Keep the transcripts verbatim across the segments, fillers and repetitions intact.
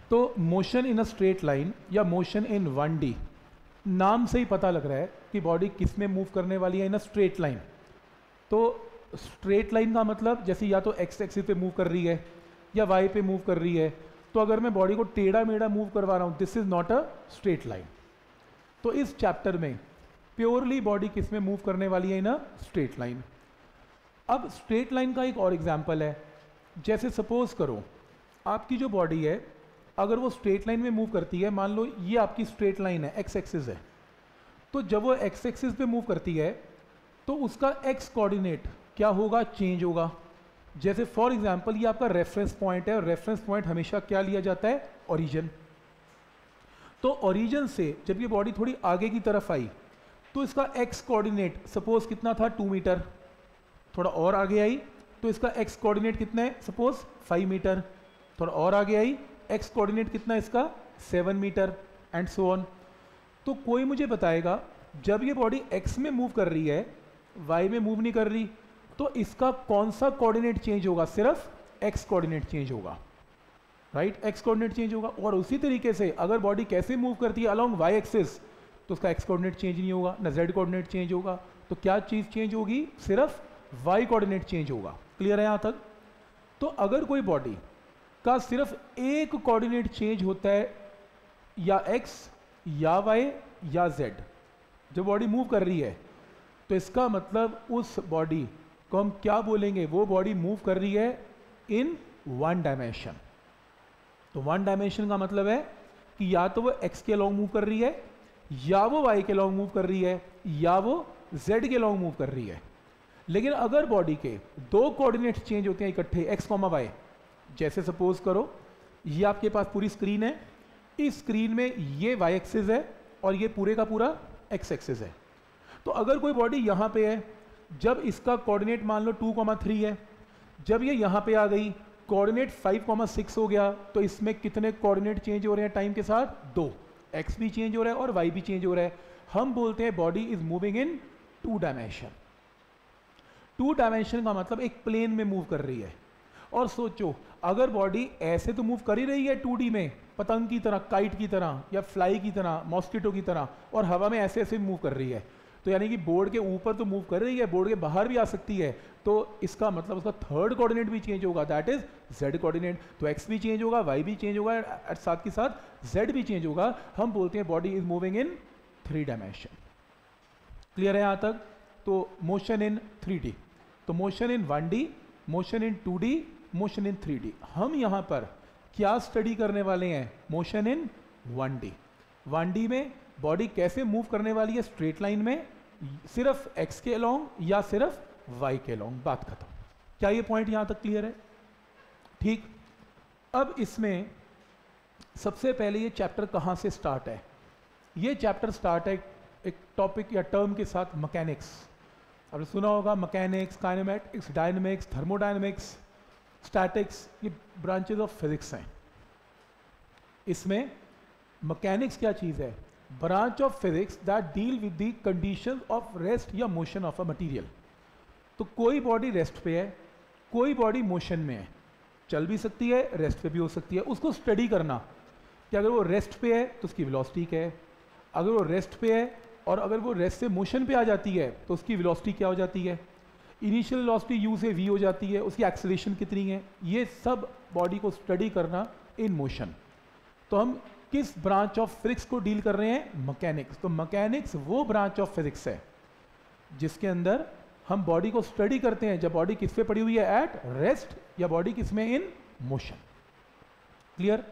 तो motion in a straight line या motion in one D, नाम से ही पता लग रहा है कि बॉडी किस में मूव करने वाली है, इन अ स्ट्रेट लाइन। तो स्ट्रेट लाइन का मतलब जैसे या तो एक्स एक्सिस पे मूव कर रही है या वाई पे मूव कर रही है। तो अगर मैं बॉडी को टेढ़ा मेढ़ा मूव करवा रहा हूँ, this is not a straight line. तो इस चैप्टर में प्योरली बॉडी किस में मूव करने वाली है, इन अ स्ट्रेट लाइन। अब स्ट्रेट लाइन का एक और एग्जाम्पल है, जैसे सपोज करो आपकी जो बॉडी है अगर वो स्ट्रेट लाइन में मूव करती है, मान लो ये आपकी स्ट्रेट लाइन है, एक्स एक्सिस है, तो जब वो एक्स एक्सिस पे मूव करती है तो उसका एक्स कोऑर्डिनेट क्या होगा, चेंज होगा। जैसे फॉर एग्जांपल ये आपका रेफरेंस पॉइंट है, और रेफरेंस पॉइंट हमेशा क्या लिया जाता है, ओरिजिन। तो ओरिजिन से जब ये बॉडी थोड़ी आगे की तरफ आई तो इसका एक्स कोऑर्डिनेट सपोज कितना था, टू मीटर। थोड़ा और आगे आई तो इसका एक्स कोऑर्डिनेट कितना है, सपोज फाइव मीटर। थोड़ा और आगे आई, एक्स कोऑर्डिनेट कितना है इसका, seven metre, and so on. तो कोई मुझे बताएगा जब ये बॉडी एक्स में मूव कर रही है, वाई में मूव नहीं कर रही, तो इसका कौन सा कोऑर्डिनेट चेंज होगा, सिर्फ एक्स कोऑर्डिनेट चेंज होगा, राइट, एक्स कोऑर्डिनेट चेंज होगा। और उसी तरीके से अगर बॉडी कैसे मूव करती है, अलोंग वाई एक्सिस, तो उसका एक्स कोऑर्डिनेट चेंज नहीं होगा, ना जेड कोऑर्डिनेट चेंज होगा। तो क्या चीज़ चेंज होगी, सिर्फ वाई कोऑर्डिनेट चेंज होगा। क्लियर है यहाँ तक? तो अगर कोई बॉडी का सिर्फ एक कोऑर्डिनेट चेंज होता है, या एक्स या वाई या जेड, जो बॉडी मूव कर रही है, तो इसका मतलब उस बॉडी को हम क्या बोलेंगे, वो बॉडी मूव कर रही है इन वन डायमेंशन। तो वन डायमेंशन का मतलब है कि या तो वो एक्स के लॉन्ग मूव कर रही है, या वो वाई के लॉन्ग मूव कर रही है, या वो जेड के लॉन्ग मूव कर रही है। लेकिन अगर बॉडी के दो कोऑर्डिनेट चेंज होते हैं इकट्ठे, एक्स कॉमा वाई, जैसे सपोज करो ये आपके पास पूरी स्क्रीन है, इस स्क्रीन में ये वाई एक्सिस है और ये पूरे का पूरा एक्स एक्सिस है। तो अगर कोई बॉडी यहाँ पे है, जब इसका कोऑर्डिनेट मान लो टू कॉमा थ्री है, जब ये यहाँ पे आ गई कोऑर्डिनेट फाइव कॉमा सिक्स हो गया, तो इसमें कितने कोऑर्डिनेट चेंज हो रहे हैं टाइम के साथ, दो, एक्स भी चेंज हो रहा है और वाई भी चेंज हो रहा है। हम बोलते हैं body is moving in two dimension. Two dimension का मतलब एक प्लेन में मूव कर रही है। और सोचो अगर बॉडी ऐसे तो मूव कर ही रही है टू डी में, पतंग की तरह, काइट की तरह, या फ्लाई की तरह, मॉस्किटो की तरह, और हवा में ऐसे ऐसे मूव कर रही है, तो यानी कि बोर्ड के ऊपर तो मूव कर रही है, बोर्ड के बाहर भी आ सकती है। तो इसका मतलब उसका थर्ड कोऑर्डिनेट भी चेंज होगा, दैट इज जेड कोऑर्डिनेट। तो एक्स भी चेंज होगा, वाई भी चेंज होगा, और साथ के साथ जेड भी चेंज होगा। हम बोलते हैं body is moving in three dimension. Clear है यहाँ तक? तो मोशन इन थ्री डी, तो motion in one D, motion in two D, motion in three D. हम यहाँ पर क्या स्टडी करने वाले हैं, motion in one D. One D में बॉडी कैसे मूव करने वाली है, स्ट्रेट लाइन में, सिर्फ एक्स के अलोंग या सिर्फ वाई के अलोंग, बात खत्म। क्या ये पॉइंट यहाँ तक क्लियर है? ठीक। अब इसमें सबसे पहले ये चैप्टर कहाँ से स्टार्ट है? ये चैप्टर स्टार्ट है एक टॉपिक या टर्म के साथ, मैकेनिक्स। आपने सुना होगा mechanics, kinematics, dynamics, thermodynamics, statics, ये ब्रांचेस ऑफ फिजिक्स हैं। इसमें मैकेनिक्स क्या चीज़ है? Branch of physics that deal with the condition of rest या मोशन ऑफ अ मटेरियल। तो कोई बॉडी रेस्ट पे है, कोई बॉडी मोशन में है, चल भी सकती है, रेस्ट पे भी हो सकती है। उसको स्टडी करना कि अगर वो रेस्ट पे है तो उसकी वेलोसिटी क्या है, अगर वो रेस्ट पे है और अगर वो रेस्ट से मोशन पे आ जाती है तो उसकी वेलोसिटी क्या हो जाती है, इनिशियल वेलोसिटी यू से वी हो जाती है, उसकी एक्सेलरेशन कितनी है, ये सब बॉडी को स्टडी करना इन मोशन। तो हम किस ब्रांच ऑफ फिजिक्स को डील कर रहे हैं? मैकेनिक्स। तो मैकेनिक्स वो ब्रांच ऑफ फिजिक्स है जिसके अंदर हम बॉडी को स्टडी करते हैं जब बॉडी किस पे पड़ी हुई है, एट रेस्ट, या बॉडी किस में, इन मोशन। क्लियर?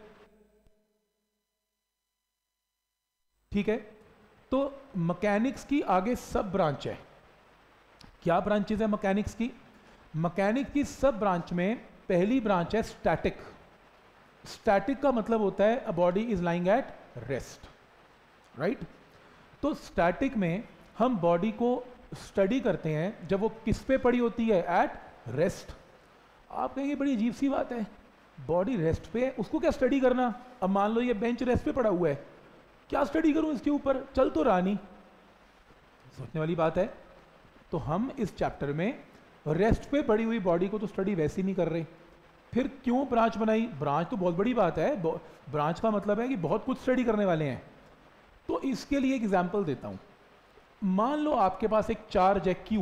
ठीक है। तो मैकेनिक्स की आगे सब ब्रांच है। क्या ब्रांचेज है मैकेनिक्स की? मैकेनिक्स की सब ब्रांच में पहली ब्रांच है स्टैटिक। स्टैटिक का मतलब होता है a body is lying at rest, right. तो स्टैटिक में हम बॉडी को स्टडी करते हैं जब वो किस पे पड़ी होती है, एट रेस्ट। आप कहेंगे बड़ी अजीब सी बात है, बॉडी रेस्ट पे है, उसको क्या स्टडी करना? अब मान लो ये बेंच रेस्ट पे पड़ा हुआ है, क्या स्टडी करूं इसके ऊपर, चल तो रहा नहीं। सोचने वाली बात है। तो हम इस चैप्टर में रेस्ट पे पड़ी हुई बॉडी को तो स्टडी वैसे ही नहीं कर रहे, फिर क्यों ब्रांच बनाई? ब्रांच तो बहुत बड़ी बात है, ब्रांच का मतलब है कि बहुत कुछ स्टडी करने वाले हैं। तो इसके लिए एग्जाम्पल देता हूँ। मान लो आपके पास एक चार्ज है Q,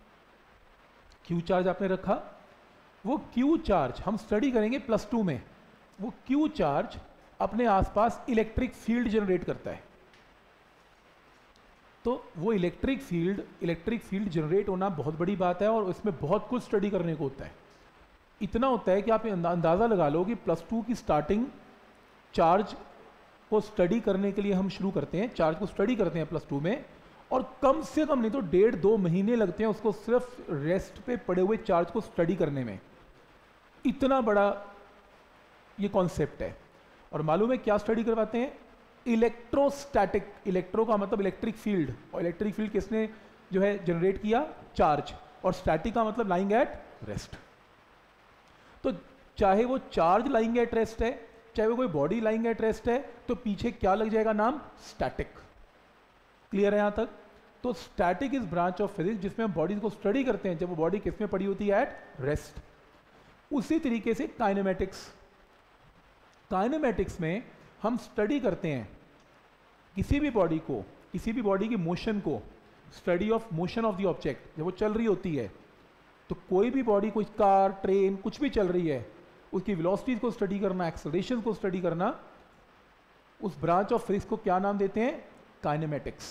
Q चार्ज आपने रखा, वो Q चार्ज हम स्टडी करेंगे प्लस टू में। वो Q चार्ज अपने आसपास इलेक्ट्रिक फील्ड जनरेट करता है। तो वो electric field electric field generate होना बहुत बड़ी बात है और इसमें बहुत कुछ स्टडी करने को होता है। इतना होता है कि आप अंदाज़ा लगा लो कि प्लस टू की स्टार्टिंग चार्ज को स्टडी करने के लिए हम शुरू करते हैं, चार्ज को स्टडी करते हैं प्लस टू में, और कम से कम नहीं तो डेढ़ दो महीने लगते हैं उसको सिर्फ रेस्ट पे पड़े हुए चार्ज को स्टडी करने में। इतना बड़ा ये कॉन्सेप्ट है। और मालूम है क्या स्टडी करवाते हैं? इलेक्ट्रोस्टैटिक। इलेक्ट्रो का मतलब इलेक्ट्रिक फील्ड, और इलेक्ट्रिक फील्ड किसने जो है जनरेट किया? चार्ज। और स्टैटिक का मतलब लाइंग एट रेस्ट। तो चाहे वो चार्ज लाइंग एट रेस्ट है, चाहे वो कोई बॉडी लाइंग एट रेस्ट है, तो पीछे क्या लग जाएगा? नाम स्टैटिक। क्लियर है यहां तक? तो static is branch of physics जिसमें हम बॉडी को स्टडी करते हैं जब वो बॉडी किसमें पड़ी होती है? At rest. उसी तरीके से काइनेमेटिक्स। काइनेमेटिक्स में हम स्टडी करते हैं किसी भी बॉडी को, किसी भी बॉडी की मोशन को, study of motion of the object. जब वो चल रही होती है तो कोई भी बॉडी, कोई कार, ट्रेन, कुछ भी चल रही है, उसकी वेलोसिटीज को स्टडी करना, एक्सेलरेशन को स्टडी करना, उस ब्रांच ऑफ फिजिक्स को क्या नाम देते हैं? काइनेमेटिक्स।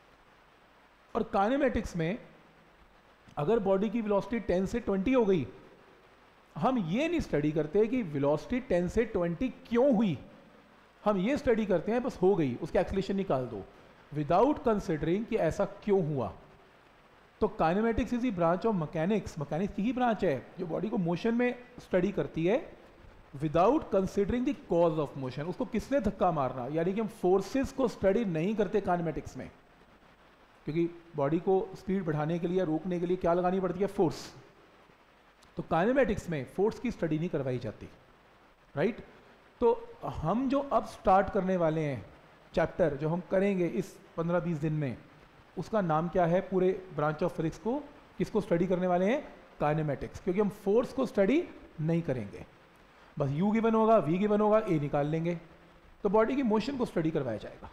और काइनेमेटिक्स में अगर बॉडी की वेलोसिटी टेन से ट्वेंटी हो गई, हम ये नहीं स्टडी करते कि वेलोसिटी टेन से ट्वेंटी क्यों हुई, हम ये स्टडी करते हैं बस हो गई, उसके एक्सेलरेशन निकाल दो, विदाउट कंसिडरिंग कि ऐसा क्यों हुआ। तो kinematics is the branch of mechanics. Mechanics की ही ब्रांच है जो बॉडी को मोशन में स्टडी करती है without considering the cause of motion. उसको किसने धक्का मारना, यानी कि हम फोर्सेस को स्टडी नहीं करते काइनेमेटिक्स में, क्योंकि बॉडी को स्पीड बढ़ाने के लिए, रोकने के लिए क्या लगानी पड़ती है? फोर्स। तो काइनेमेटिक्स में फोर्स की स्टडी नहीं करवाई जाती, राइट। तो हम जो अब स्टार्ट करने वाले हैं चैप्टर, जो हम करेंगे इस पंद्रह बीस दिन में, उसका नाम क्या है? पूरे ब्रांच ऑफ फिजिक्स को किसको स्टडी करने वाले हैं? काइनेमेटिक्स। क्योंकि हम फोर्स को स्टडी नहीं करेंगे, बस यू गिवन होगा, वी गिवन होगा, ए निकाल लेंगे, तो बॉडी की मोशन को स्टडी करवाया जाएगा।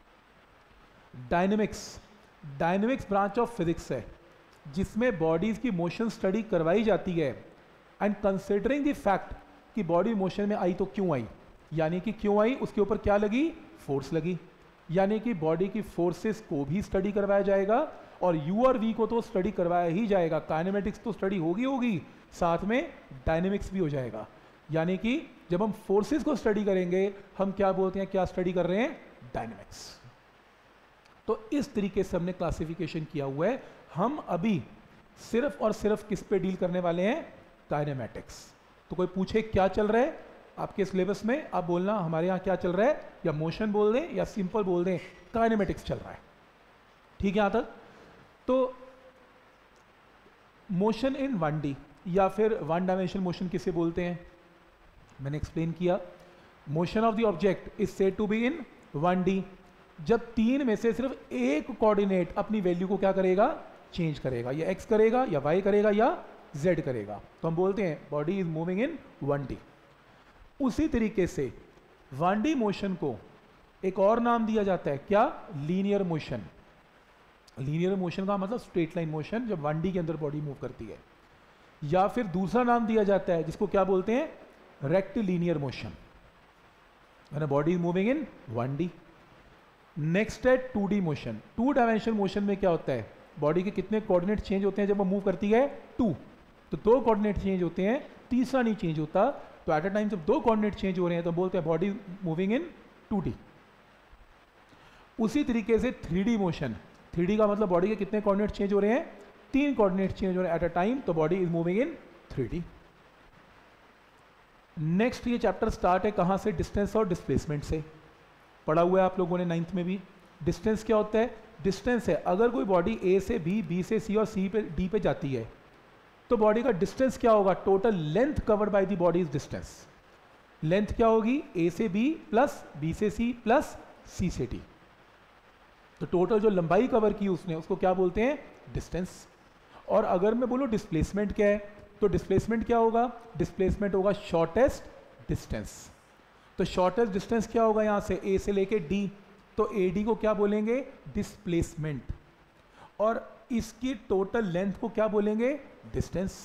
Dynamics. Dynamics branch of physics है जिसमें बॉडीज की मोशन स्टडी करवाई जाती है, एंड कंसिडरिंग द फैक्ट कि बॉडी मोशन में आई तो क्यों आई, यानी कि क्यों आई, उसके ऊपर क्या लगी? फोर्स लगी। यानी कि बॉडी की फोर्सेस को भी स्टडी करवाया जाएगा, और यू और वी को तो स्टडी करवाया ही जाएगा। काइनेमेटिक्स तो स्टडी होगी होगी साथ में डायनेमिक्स भी हो जाएगा। यानी कि जब हम फोर्सेस को स्टडी करेंगे, हम क्या बोलते हैं, क्या स्टडी कर रहे हैं? डायनेमिक्स। तो इस तरीके से हमने क्लासिफिकेशन किया हुआ है। हम अभी सिर्फ और सिर्फ किस पे डील करने वाले हैं? काइनेमेटिक्स। तो कोई पूछे क्या चल रहा है आपके सिलेबस में, आप बोलना हमारे यहाँ क्या चल रहा है, या मोशन बोल दें या सिंपल बोल दें, काइनेमेटिक्स चल रहा है। ठीक है यहाँ तक? तो मोशन इन वन डी या फिर वन डायमेंशनल मोशन किसे बोलते हैं? मैंने एक्सप्लेन किया। Motion of the object is said to be in one D जब तीन में से सिर्फ एक कोऑर्डिनेट अपनी वैल्यू को क्या करेगा? चेंज करेगा, या एक्स करेगा, या वाई करेगा, या जेड करेगा, तो हम बोलते हैं body is moving in one D. उसी तरीके से वन डी मोशन को एक और नाम दिया जाता है, क्या? Linear motion. लीनियर मोशन का मतलब स्ट्रेट लाइन मोशन, जब वन डी के अंदर बॉडी मूव करती है। या फिर दूसरा नाम दिया जाता है जिसको क्या बोलते हैं? रेक्टिलिनियर मोशन, यानी body is moving in one D. Next है two D motion. Two dimensional motion में क्या होता है? बॉडी के कितने कोऑर्डिनेट चेंज होते हैं जब वो मूव करती है? टू। तो दो कोऑर्डिनेट चेंज होते हैं, तीसरा नहीं चेंज होता। तो एट अ टाइम जब दो कोऑर्डिनेट चेंज हो रहे हैं तो बोलते हैं body moving in two D. उसी तरीके से three D motion. Three D का मतलब बॉडी के कितने कोऑर्डिनेट चेंज हो रहे हैं? तीन कोऑर्डिनेट चेंज हो रहे हैं एट अ टाइम, तो body is moving in three D. Next ये चैप्टर स्टार्ट है कहां से? डिस्टेंस और डिस्प्लेसमेंट से। पढ़ा हुआ है आप लोगों ने नाइन्थ में भी। डिस्टेंस क्या होता है? डिस्टेंस है अगर कोई बॉडी ए से बी, बी से सी और सी पे डी पे जाती है तो बॉडी का डिस्टेंस क्या होगा? Total length covered by the body is distance. Length क्या होगी? ए से बी प्लस बी से सी प्लस सी से डी। तो टोटल जो लंबाई कवर की उसने, उसको क्या बोलते हैं? डिस्टेंस। और अगर मैं बोलूं डिस्प्लेसमेंट क्या है, तो डिस्प्लेसमेंट क्या होगा? डिस्प्लेसमेंट होगा शॉर्टेस्ट डिस्टेंस। तो शॉर्टेस्ट डिस्टेंस क्या होगा यहाँ से ए से लेके डी, तो ए डी को क्या बोलेंगे? डिस्प्लेसमेंट। और इसकी टोटल लेंथ को क्या बोलेंगे? डिस्टेंस।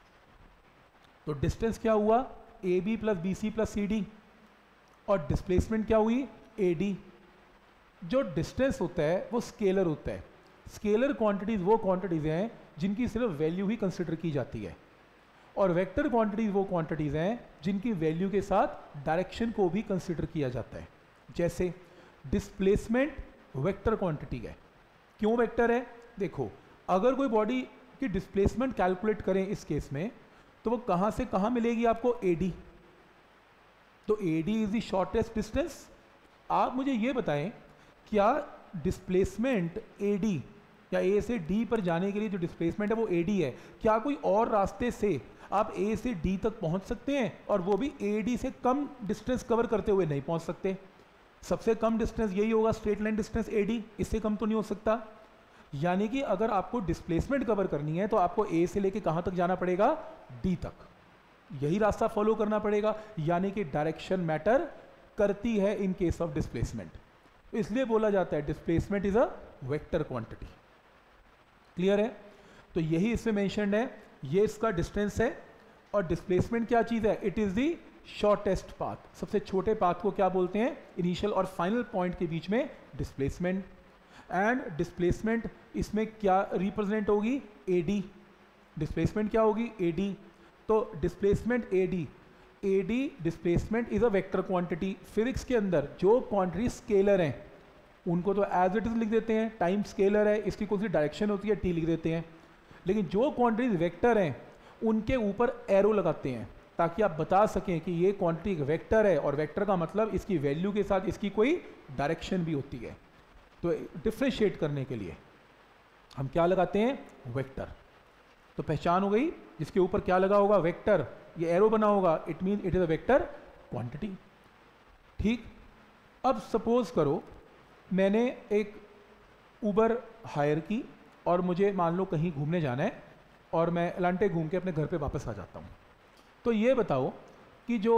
तो डिस्टेंस क्या हुआ? A B plus B C plus C D, और डिस्प्लेसमेंट क्या हुई? A D. जो डिस्टेंस होता है वो स्केलर होता है। स्केलर क्वांटिटीज वो क्वांटिटीज हैं जिनकी सिर्फ वैल्यू ही कंसिडर की जाती है, और वेक्टर क्वांटिटीज वो क्वांटिटीज हैं जिनकी वैल्यू के साथ डायरेक्शन को भी कंसिडर किया जाता है। जैसे डिस्प्लेसमेंट वेक्टर क्वांटिटी है। क्यों वेक्टर है? देखो, अगर कोई बॉडी की डिस्प्लेसमेंट कैलकुलेट करें इस केस में, तो वो कहाँ से कहाँ मिलेगी आपको? A D. तो A D is the shortest distance. आप मुझे ये बताएं, क्या डिस्प्लेसमेंट ए डी या ए से डी पर जाने के लिए जो डिस्प्लेसमेंट है वो ए डी है, क्या कोई और रास्ते से आप ए से डी तक पहुंच सकते हैं, और वो भी ए डी से कम डिस्टेंस कवर करते हुए? नहीं पहुंच सकते। सबसे कम डिस्टेंस यही होगा, straight line distance A D, इससे कम तो नहीं हो सकता। यानी कि अगर आपको डिस्प्लेसमेंट कवर करनी है तो आपको ए से लेके कहां तक जाना पड़ेगा? डी तक। यही रास्ता फॉलो करना पड़ेगा। यानी कि डायरेक्शन मैटर करती है इन केस ऑफ डिस्प्लेसमेंट। तो इसलिए बोला जाता है displacement is a vector quantity. Clear है? तो यही इसमें मेंशन्ड है, ये इसका डिस्टेंस है, और डिस्प्लेसमेंट क्या चीज है? It is the shortest path. सबसे छोटे पाथ को क्या बोलते हैं? इनिशियल और फाइनल पॉइंट के बीच में डिस्प्लेसमेंट। एंड डिस्प्लेसमेंट इसमें क्या रिप्रेजेंट होगी? A D. डिस्प्लेसमेंट क्या होगी? A D. तो displacement A D, A D displacement is a vector quantity. Physics के अंदर जो क्वांटिटी स्केलर हैं उनको तो एज इट इज लिख देते हैं, टाइम स्केलर है, इसकी कौन सी डायरेक्शन होती है? टी लिख देते हैं। लेकिन जो क्वांटिटीज वेक्टर हैं उनके ऊपर एरो लगाते हैं, ताकि आप बता सकें कि ये क्वांटिटी एक वेक्टर है, और वेक्टर का मतलब इसकी वैल्यू के साथ इसकी कोई डायरेक्शन भी होती है। तो डिफ्रेंशिएट करने के लिए हम क्या लगाते हैं? वेक्टर। तो पहचान हो गई, जिसके ऊपर क्या लगा होगा? वेक्टर, ये एरो बना होगा, it mean it is a vector quantity. ठीक। अब सपोज करो मैंने एक उबर हायर की, और मुझे मान लो कहीं घूमने जाना है, और मैं एलांटे घूम के अपने घर पे वापस आ जाता हूँ। तो ये बताओ कि जो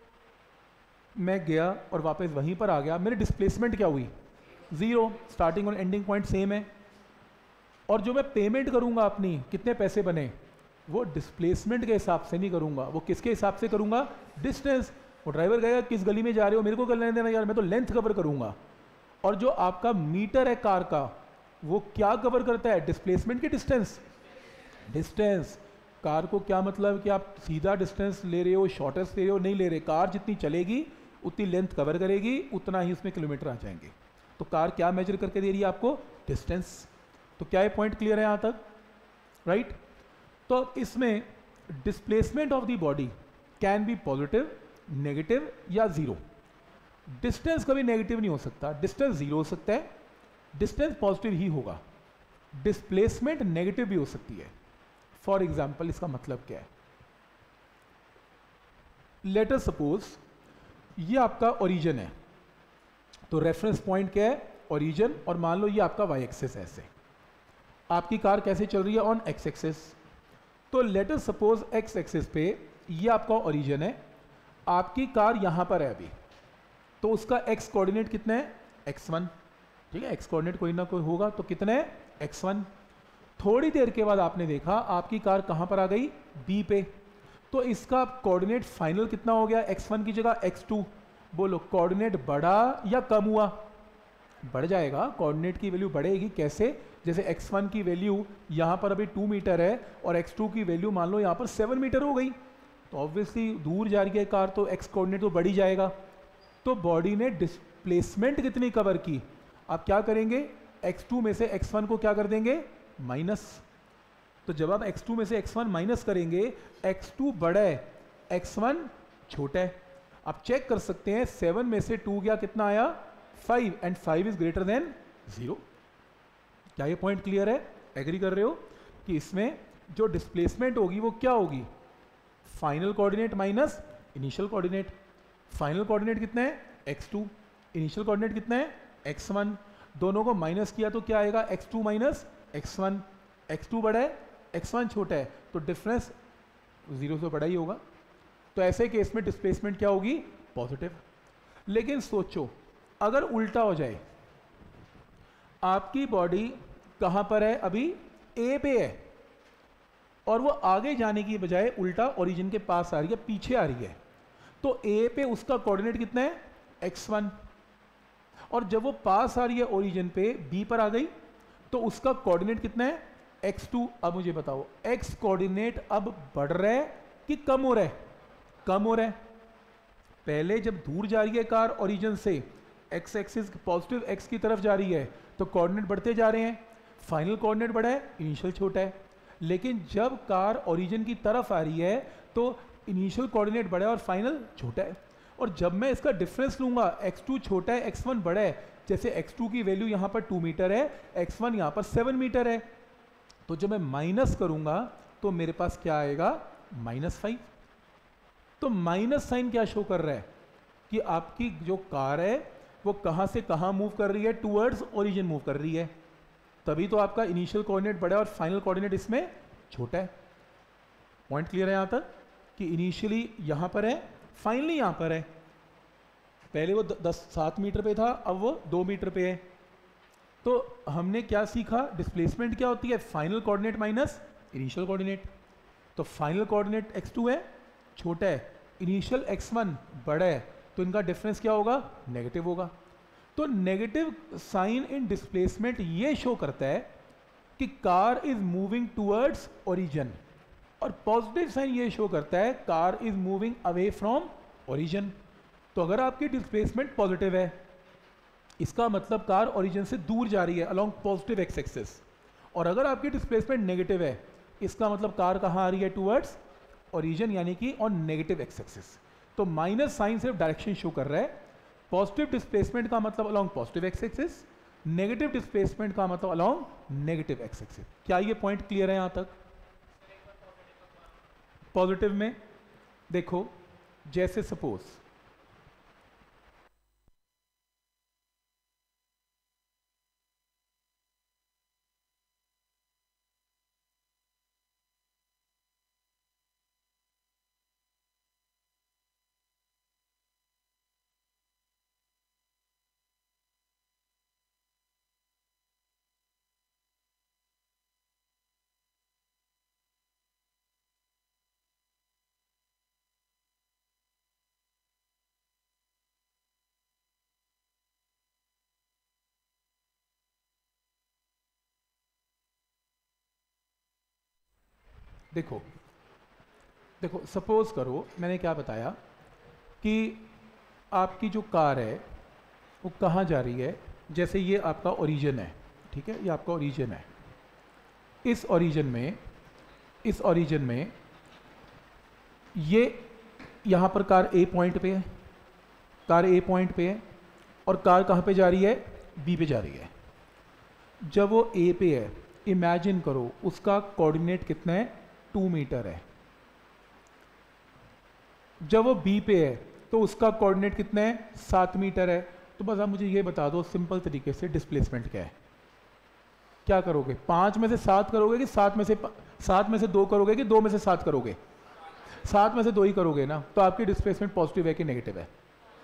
मैं गया और वापस वहीं पर आ गया, मेरी डिस्प्लेसमेंट क्या हुई? ज़ीरो। स्टार्टिंग और एंडिंग पॉइंट सेम है। और जो मैं पेमेंट करूँगा अपनी, कितने पैसे बने, वो डिस्प्लेसमेंट के हिसाब से नहीं करूँगा, वो किसके हिसाब से करूँगा? डिस्टेंस। वो ड्राइवर कहेगा किस गली में जा रहे हो, मेरे को कर लेने देना यार, मैं तो लेंथ कवर करूँगा। और जो आपका मीटर है कार का, वो क्या कवर करता है? डिस्प्लेसमेंट की डिस्टेंस। डिस्टेंस कार को क्या मतलब कि आप सीधा डिस्टेंस ले रहे हो, शॉर्टेस्ट ले रहे हो? नहीं ले रहे। कार जितनी चलेगी उतनी लेंथ कवर करेगी, उतना ही उसमें किलोमीटर आ जाएंगे। तो कार क्या मेजर करके दे रही है आपको? डिस्टेंस। तो क्या ये पॉइंट क्लियर है यहाँ तक? राइट। तो इसमें displacement of the body can be positive, negative या जीरो। डिस्टेंस कभी नेगेटिव नहीं हो सकता, डिस्टेंस जीरो हो सकता है, डिस्टेंस पॉजिटिव ही होगा। डिस्प्लेसमेंट नेगेटिव भी हो सकती है। फॉर एग्जाम्पल, इसका मतलब क्या है? लेट अस सपोज ये आपका ओरिजिन है, तो रेफरेंस पॉइंट क्या है? ओरिजिन। और मान लो ये आपका वाई एक्सिस है। ऐसे आपकी कार कैसे चल रही है? On X axis. तो let us suppose X axis पे ये आपका ओरिजिन है, आपकी कार यहां पर है अभी, तो उसका एक्स कोऑर्डिनेट कितना है? X one. ठीक है, एक्स कोऑर्डिनेट कोई ना कोई होगा, तो कितना है? X one. थोड़ी देर के बाद आपने देखा आपकी कार कहां पर आ गई? बी पे। तो इसका कोऑर्डिनेट फाइनल कितना हो गया? एक्स वन की जगह एक्स टू। बोलो कोऑर्डिनेट बढ़ा या कम हुआ? बढ़ जाएगा, कोऑर्डिनेट की वैल्यू बढ़ेगी। कैसे? जैसे एक्स वन की वैल्यू यहाँ पर अभी टू मीटर है, और एक्स टू की वैल्यू मान लो यहाँ पर सेवन मीटर हो गई, तो ऑब्वियसली दूर जा रही है कार, तो एक्स कोऑर्डिनेट तो बढ़ ही जाएगा। तो बॉडी ने डिस्प्लेसमेंट कितनी कवर की? आप क्या करेंगे? एक्स टू में से एक्स वन को क्या कर देंगे? माइनस। तो जब आप एक्स टू में से एक्स वन माइनस करेंगे, एक्स टू बड़ा है, एक्स वन छोटा है। आप चेक कर सकते हैं, सेवन में से टू गया, कितना आया? Five, and five is greater than zero. क्या ये पॉइंट क्लियर है? एग्री कर रहे हो कि इसमें जो डिस्प्लेसमेंट होगी वो क्या होगी? Final coordinate minus initial coordinate. Final coordinate कितना है? X two. इनिशियल कोऑर्डिनेट कितना है? X one. दोनों को माइनस किया तो क्या आएगा? X two minus x one. X two बड़ा है, एक्स वन छोटा है, तो डिफरेंस जीरो से बड़ा ही होगा। तो ऐसे केस में डिस्प्लेसमेंट क्या होगी? पॉजिटिव। लेकिन सोचो अगर उल्टा हो जाए, आपकी बॉडी कहाँ पर है? अभी ए पे है, और वो आगे जाने की बजाय उल्टा ओरिजिन के पास आ रही है, पीछे आ रही है। तो ए पे उसका कोऑर्डिनेट कितना है? X one. और जब वो पास आ रही है ओरिजिन पे, बी पर आ गई, तो उसका कोऑर्डिनेट कितना है? X two. अब मुझे बताओ एक्स कोऑर्डिनेट अब बढ़ रहा है कि कम हो रहा है? कम हो रहा है। पहले जब दूर जा रही है कार ओरिजिन से, एक्स एक्सिस पॉजिटिव एक्स की तरफ जा रही है, तो कोऑर्डिनेट बढ़ते जा रहे हैं। फाइनल कोऑर्डिनेट बड़ा है, इनिशियल छोटा है। लेकिन जब कार ओरिजिन की तरफ आ रही है तो इनिशियल कोऑर्डिनेट बड़ा है और फाइनल छोटा है। और जब मैं इसका डिफरेंस लूंगा, एक्स टू छोटा है एक्स वन बड़ा है, जैसे एक्स टू की वैल्यू यहाँ पर टू मीटर है, एक्स वन यहाँ पर सेवन मीटर है, तो जब मैं माइनस करूंगा तो मेरे पास क्या आएगा? Minus five. तो माइनस साइन क्या शो कर रहा है? कि आपकी जो कार है वो कहाँ से कहाँ मूव कर रही है? टूवर्ड्स ओरिजिन मूव कर रही है। तभी तो आपका इनिशियल कोऑर्डिनेट बड़ा है और फाइनल कोऑर्डिनेट इसमें छोटा है। पॉइंट क्लियर है यहाँ तक कि इनिशियली यहाँ पर है, फाइनली यहाँ पर है। पहले वो दस सात मीटर पे था, अब वो दो मीटर पे है। तो हमने क्या सीखा? डिस्प्लेसमेंट क्या होती है? Final coordinate minus initial coordinate. तो फाइनल कोऑर्डिनेट एक्स टू है, छोटा है, इनिशियल एक्स वन बड़ा है, तो इनका डिफरेंस क्या होगा? नेगेटिव होगा। तो नेगेटिव साइन इन डिस्प्लेसमेंट ये शो करता है कि car is moving towards origin, और पॉजिटिव साइन ये शो करता है car is moving away from origin. तो अगर आपकी डिस्प्लेसमेंट पॉजिटिव है, इसका मतलब कार ओरिजिन से दूर जा रही है अलोंग पॉजिटिव एक्स एक्सिस। और अगर आपकी डिस्प्लेसमेंट नेगेटिव है, इसका मतलब कार कहाँ आ रही है? टूवर्ड्स ओरिजिन, यानी कि ऑन नेगेटिव एक्स एक्सिस। तो माइनस साइन सिर्फ डायरेक्शन शो कर रहा है। पॉजिटिव डिस्प्लेसमेंट का मतलब along positive x axis, negative displacement का मतलब अलोंग नेगेटिव एक्स एक्सिस। क्या ये पॉइंट क्लियर है यहां तक? पॉजिटिव में देखो, जैसे सपोज देखो देखो सपोज करो, मैंने क्या बताया कि आपकी जो कार है वो कहाँ जा रही है? जैसे ये आपका ओरिजिन है, ठीक है, ये आपका ओरिजिन है। इस ओरिजिन में इस ओरिजिन में ये यहाँ पर कार ए पॉइंट पे है, कार ए पॉइंट पे है, और कार कहाँ पे जा रही है? बी पे जा रही है। जब वो ए पे है, इमेजिन करो उसका कोऑर्डिनेट कितना है? टू मीटर है। जब वो बी पे है तो उसका कोऑर्डिनेट कितना है? सात मीटर है। तो बस आप मुझे ये बता दो सिंपल तरीके से डिस्प्लेसमेंट क्या है? क्या करोगे? पाँच में से सात करोगे कि सात में से सात में से दो करोगे कि दो में से सात करोगे? सात में से दो ही करोगे ना। तो आपकी डिस्प्लेसमेंट पॉजिटिव है कि नेगेटिव है?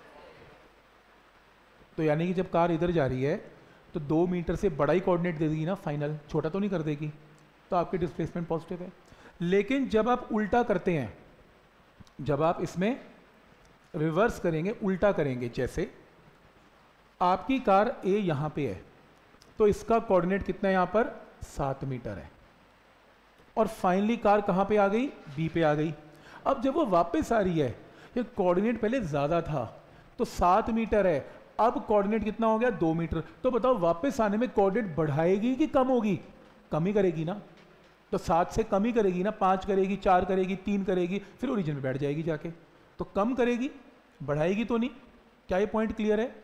तो यानी कि जब कार इधर जा रही है तो दो मीटर से बड़ा ही कोऑर्डिनेट दे देगी ना, फाइनल छोटा तो नहीं कर देगी। तो आपकी डिस्प्लेसमेंट पॉजिटिव है। लेकिन जब आप उल्टा करते हैं, जब आप इसमें रिवर्स करेंगे, उल्टा करेंगे, जैसे आपकी कार ए यहां पे है तो इसका कोऑर्डिनेट कितना है? यहां पर सात मीटर है, और फाइनली कार कहां पे आ गई? बी पे आ गई। अब जब वो वापस आ रही है, ये कोऑर्डिनेट पहले ज्यादा था तो सात मीटर है, अब कोऑर्डिनेट कितना हो गया? दो मीटर। तो बताओ वापस आने में कोऑर्डिनेट बढ़ाएगी कि कम होगी? कम ही करेगी ना। तो सात से कम ही करेगी ना, पाँच करेगी, चार करेगी, तीन करेगी, फिर ओरिजिन में बैठ जाएगी जाके। तो कम करेगी, बढ़ाएगी तो नहीं। क्या ये पॉइंट क्लियर है?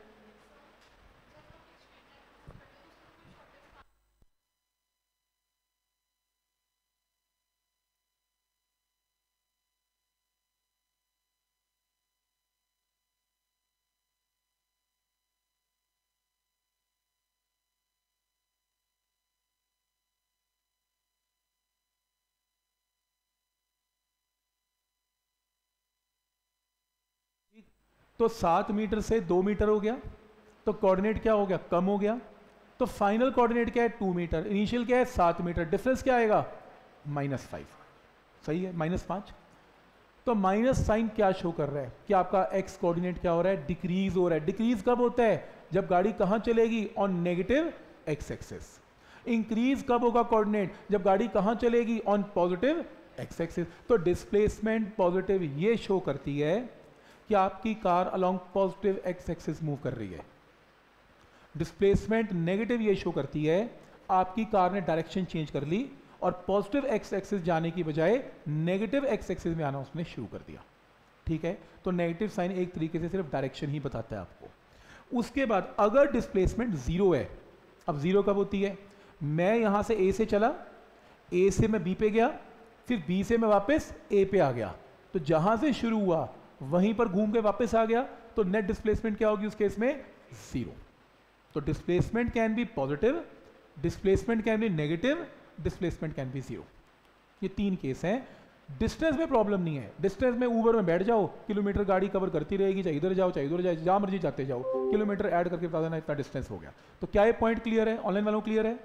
तो सात मीटर से दो मीटर हो गया, तो कोऑर्डिनेट क्या हो गया, कम हो गया। तो फाइनल कोऑर्डिनेट क्या है, टू मीटर, इनिशियल क्या है, सात मीटर, डिफरेंस क्या आएगा, माइनस फाइव। सही है, माइनस पाँच। तो माइनस साइन क्या शो कर रहा है कि आपका एक्स कोऑर्डिनेट क्या हो रहा है, डिक्रीज हो रहा है। डिक्रीज कब होता है, जब गाड़ी कहां चलेगी, on negative x axis. Increase कब होगा कोऑर्डिनेट, जब गाड़ी कहां चलेगी, ऑन पॉजिटिव एक्स एक्सिस। तो डिस्प्लेसमेंट पॉजिटिव ये शो करती है कि आपकी car along positive x axis move कर रही है। डिस्प्लेसमेंट नेगेटिव ये शो करती है आपकी कार ने डायरेक्शन चेंज कर ली और पॉजिटिव एक्स एक्सिस जाने की बजाय नेगेटिव एक्स एक्सिस में आना उसने शुरू कर दिया। ठीक है, तो नेगेटिव साइन एक तरीके से सिर्फ डायरेक्शन ही बताता है आपको। उसके बाद अगर डिस्प्लेसमेंट जीरो है, अब जीरो कब होती है, मैं यहां से ए से चला, ए से मैं बी पे गया, फिर बी से मैं वापस ए पे आ गया, तो जहां से शुरू हुआ वहीं पर घूम के वापस आ गया, तो नेट डिस्प्लेसमेंट क्या होगी उस केस में, जीरो। तो displacement can be positive, displacement can be negative, displacement can be zero. ये तीन केस हैं। डिस्टेंस में प्रॉब्लम नहीं है, डिस्टेंस में ऊबर में बैठ जाओ, किलोमीटर गाड़ी कवर करती रहेगी, चाहे इधर जाओ चाहे उधर जाओ, जहां मर्जी जाते जाओ, किलोमीटर ऐड करके बता देना इतना डिस्टेंस हो गया। तो क्या ये पॉइंट क्लियर है, ऑनलाइन वालों क्लियर है?